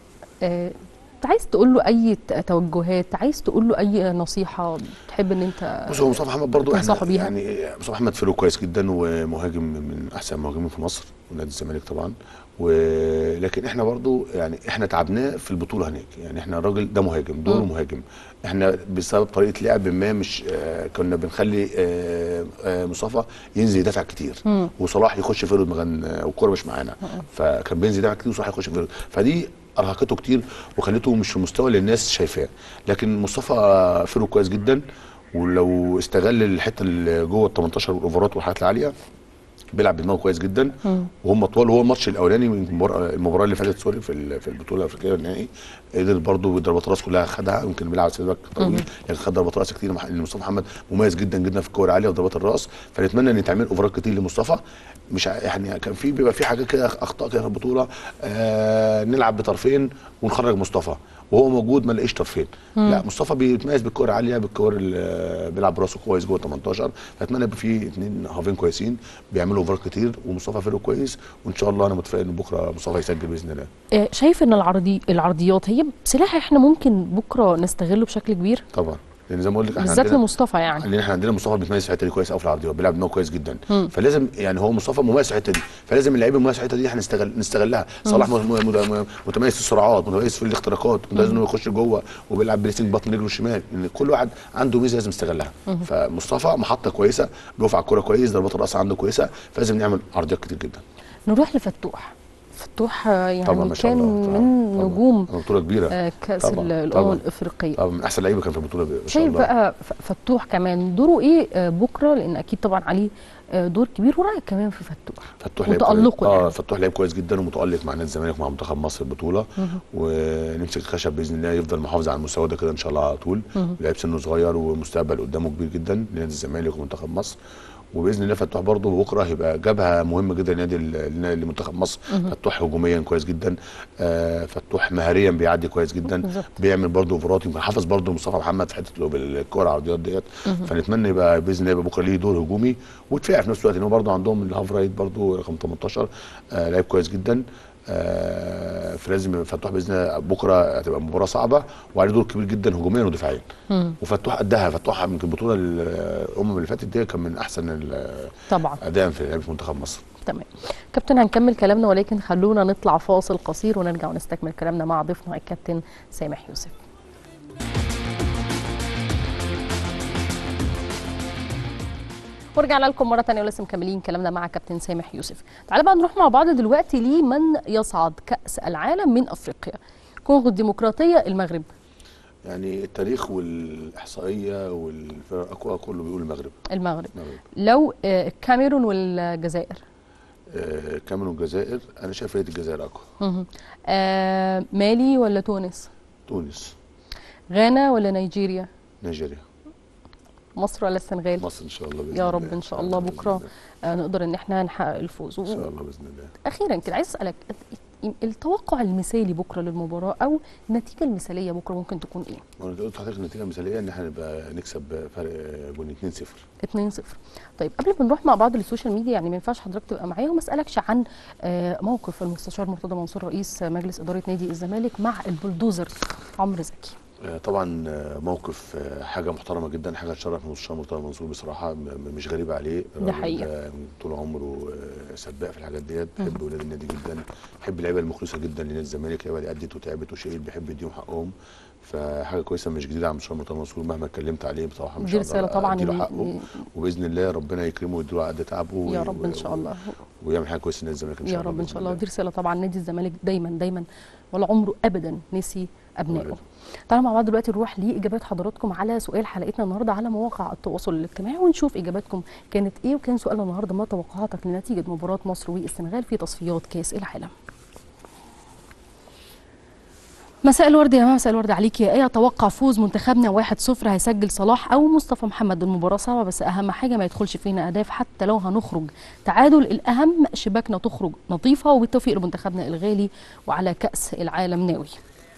عايز تقول له اي توجهات، عايز تقول له اي نصيحه تحب ان انت؟ بص هو مصطفى محمد برضو تنصحه بيها؟ يعني مصطفى محمد فريق كويس جدا ومهاجم من احسن المهاجمين في مصر ونادي الزمالك طبعا، ولكن احنا برضو يعني احنا تعبناه في البطوله هناك، يعني احنا الراجل ده مهاجم، دوره مهاجم، احنا بسبب طريقه لعب ما مش كنا بنخلي مصطفى ينزل يدافع كتير وصلاح يخش فيرود والكوره مش معانا، فكان بينزل يدافع كتير وصلاح يخش فيرود، فدي ارهقته كتير وخليته مش في المستوى اللي الناس شايفاه. لكن مصطفى فيرود كويس جدا، ولو استغل الحته اللي جوه ال 18 والاوفرات والحاجات العاليه بيلعب بدماغه كويس جدا، وهم طوال. هو الماتش الاولاني من المباراه اللي فاتت سوري في البطوله الافريقيه النهائي قدر برضه ضربات راس كلها خدها، يمكن بيلعب سيد باك طويل لكن خد ضربات راس كتير. مصطفى محمد مميز جدا جدا في الكوره العاليه وضربات الراس، فنتمنى ان يتعمل اوفرات كتير لمصطفى. مش يعني كان بيبقى في حاجات كده اخطاء كده في البطوله، نلعب بطرفين ونخرج مصطفى وهو موجود ما نلاقيش طرفين. لا مصطفى بيتميز بالكوره العاليه، بالكوره اللي بيلعب براسه كويس جوه 18، فاتمنى يبقى في اثنين هافين كويسين بيعملوا اوفرات كتير، ومصطفى فريق كويس، وان شاء الله انا متفائل ان بكره مصطفى يسجل باذن الله. شايف ان العرضيات هي سلاح احنا ممكن بكره نستغله بشكل كبير؟ طبعا، لان زي ما بقول لك احنا بالذات لمصطفى، يعني لان احنا عندنا مصطفى بيتميز في الحته دي كويس قوي في العرضيات، بيلعب دماغه كويس جدا، فلازم يعني هو مصطفى مميز في الحته دي، فلازم اللعيبه المميز في الحته دي احنا نستغلها. صلاح متميز في السرعات، متميز في الاختراقات، لازم يخش جوه وبيلعب بريسنج بطن رجله الشمال، ان كل واحد عنده ميزه لازم يستغلها. فمصطفى محطه كويسه، بيقف على الكوره كويس، ضربات الراس عنده كويسه، فلازم نعمل عرضيات كتير جدا. نروح لفتوح. فتوح يعني طبعا كان من نجوم بطوله كبيره كاس الامم الافريقيه، طبعا من احسن لعيبه كان في البطوله ما شاء شايف الله. بقى فتوح كمان دوره ايه بكره؟ لان اكيد طبعا عليه دور كبير، ورايك كمان في فتوح وتألقه يعني. فتوح لعيب كويس جدا ومتألق مع نادي الزمالك ومع منتخب مصر البطوله، ونمسك الخشب باذن الله يفضل محافظ على المستوى ده كده ان شاء الله على طول. لعيب سنه صغير ومستقبل قدامه كبير جدا لنادي الزمالك ومنتخب مصر، وباذن الله فتوح برضه بكره هيبقى جبهه مهمه جدا لمنتخب مصر. فتوح هجوميا كويس جدا، فتوح مهاريا بيعدي كويس جدا، بيعمل برضه اوفرات، يمكن حافظ برضه مصطفى محمد في حته بالكوره العرضيات ديت. فنتمنى يبقى باذن الله يبقى بكره ليه دور هجومي ودفاعي في نفس الوقت، ان هو برضه عندهم الهاف رايت برضه رقم 18 لعيب كويس جدا. فلازم فتوح باذن الله بكره هتبقى مباراه صعبه وعليه دور كبير جدا هجوميا ودفاعيا. وفتوح قدها، فتوح يمكن البطوله الامم اللي فاتت دي كان من احسن طبعا اداء في منتخب مصر. تمام كابتن، هنكمل كلامنا ولكن خلونا نطلع فاصل قصير ونرجع ونستكمل كلامنا مع ضيفنا الكابتن سامح يوسف. ورجعنا لكم مرة ثانية ولسه مكملين كلامنا مع كابتن سامح يوسف. تعالى بقى نروح مع بعض دلوقتي لمن يصعد كأس العالم من أفريقيا. كونغو الديمقراطية، المغرب. يعني التاريخ والإحصائية والفرق الأقوى كله بيقول المغرب. لو الكاميرون والجزائر؟ الكاميرون والجزائر، أنا شايف ريت الجزائر أقوى. مالي ولا تونس؟ تونس. غانا ولا نيجيريا؟ نيجيريا. مصر ولا السنغال؟ مصر ان شاء الله باذن يا رب ان شاء الله بكره نقدر ان احنا نحقق الفوز ان شاء الله باذن الله. اخيرا كده عايز اسالك التوقع المثالي بكره للمباراه او النتيجه المثاليه بكره ممكن تكون ايه؟ انا قلت لحضرتك النتيجه المثاليه ان احنا نبقى نكسب فرق جون 2-0. طيب قبل ما نروح مع بعض للسوشيال ميديا، يعني ما ينفعش حضرتك تبقى معايا وما اسالكش عن موقف المستشار مرتضى منصور رئيس مجلس اداره نادي الزمالك مع البلدوزر عمرو زكي. طبعا موقف حاجه محترمه جدا، حاجه تشرف المستشار مرتضى منصور بصراحه، مش غريبه عليه. ده حقيقه طول عمره سباق في الحاجات ديت، بيحب ولاد النادي جدا، بيحب اللعيبه المخلصه جدا لنادي الزمالك، اللعيبه اللي ادت وتعبت وشقيت بيحب يديهم حقهم، فحاجه كويسه مش جديده على المستشار مرتضى منصور. مهما اتكلمت عليه بصراحه مش رساله طبعا اديله حقه، وباذن الله ربنا يكرمه ويديله على قد تعبه يا رب ان شاء الله، ويعمل حاجه كويسه لنادي الزمالك ان شاء الله يا رب ان شاء الله. ودي رساله طبعا نادي الزمالك دايما ولا عمره ابدا نسي ابنائه. تعالوا مع بعض دلوقتي نروح لاجابات حضراتكم على سؤال حلقتنا النهارده على مواقع التواصل الاجتماعي ونشوف اجاباتكم كانت ايه. وكان سؤالنا النهارده: ما توقعاتك لنتيجه مباراه مصر والسنغال في تصفيات كاس العالم؟ مساء الورد يا ماما، مساء الورد عليك يا ايه. اتوقع فوز منتخبنا 1-0، هيسجل صلاح او مصطفى محمد. المباراه صعبه بس اهم حاجه ما يدخلش فينا اهداف، حتى لو هنخرج تعادل الاهم شباكنا تخرج نظيفه. وبالتوفيق لمنتخبنا الغالي وعلى كاس العالم ناوي.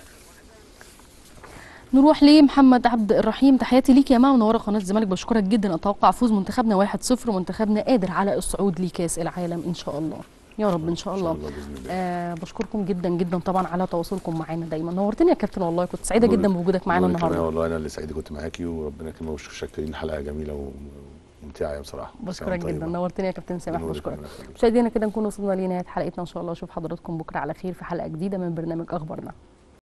نروح لمحمد عبد الرحيم، تحياتي ليك يا ماما منوره قناه الزمالك، بشكرك جدا. اتوقع فوز منتخبنا 1-0 ومنتخبنا قادر على الصعود لكاس العالم ان شاء الله، يا رب ان شاء الله. بشكركم جدا جدا طبعا على تواصلكم معانا دايما. نورتني يا كابتن والله، كنت سعيده جدا بوجودك معانا النهارده. والله انا اللي سعيد كنت معاكي، وربنا يكرمك وشكرين، حلقه جميله وممتعه بصراحه. بشكرك جدا، نورتني يا كابتن سامح، بشكرك. مشاهدينا كده نكون وصلنا لنهايه حلقتنا، ان شاء الله اشوف حضراتكم بكره على خير في حلقه جديده من برنامج اخبارنا.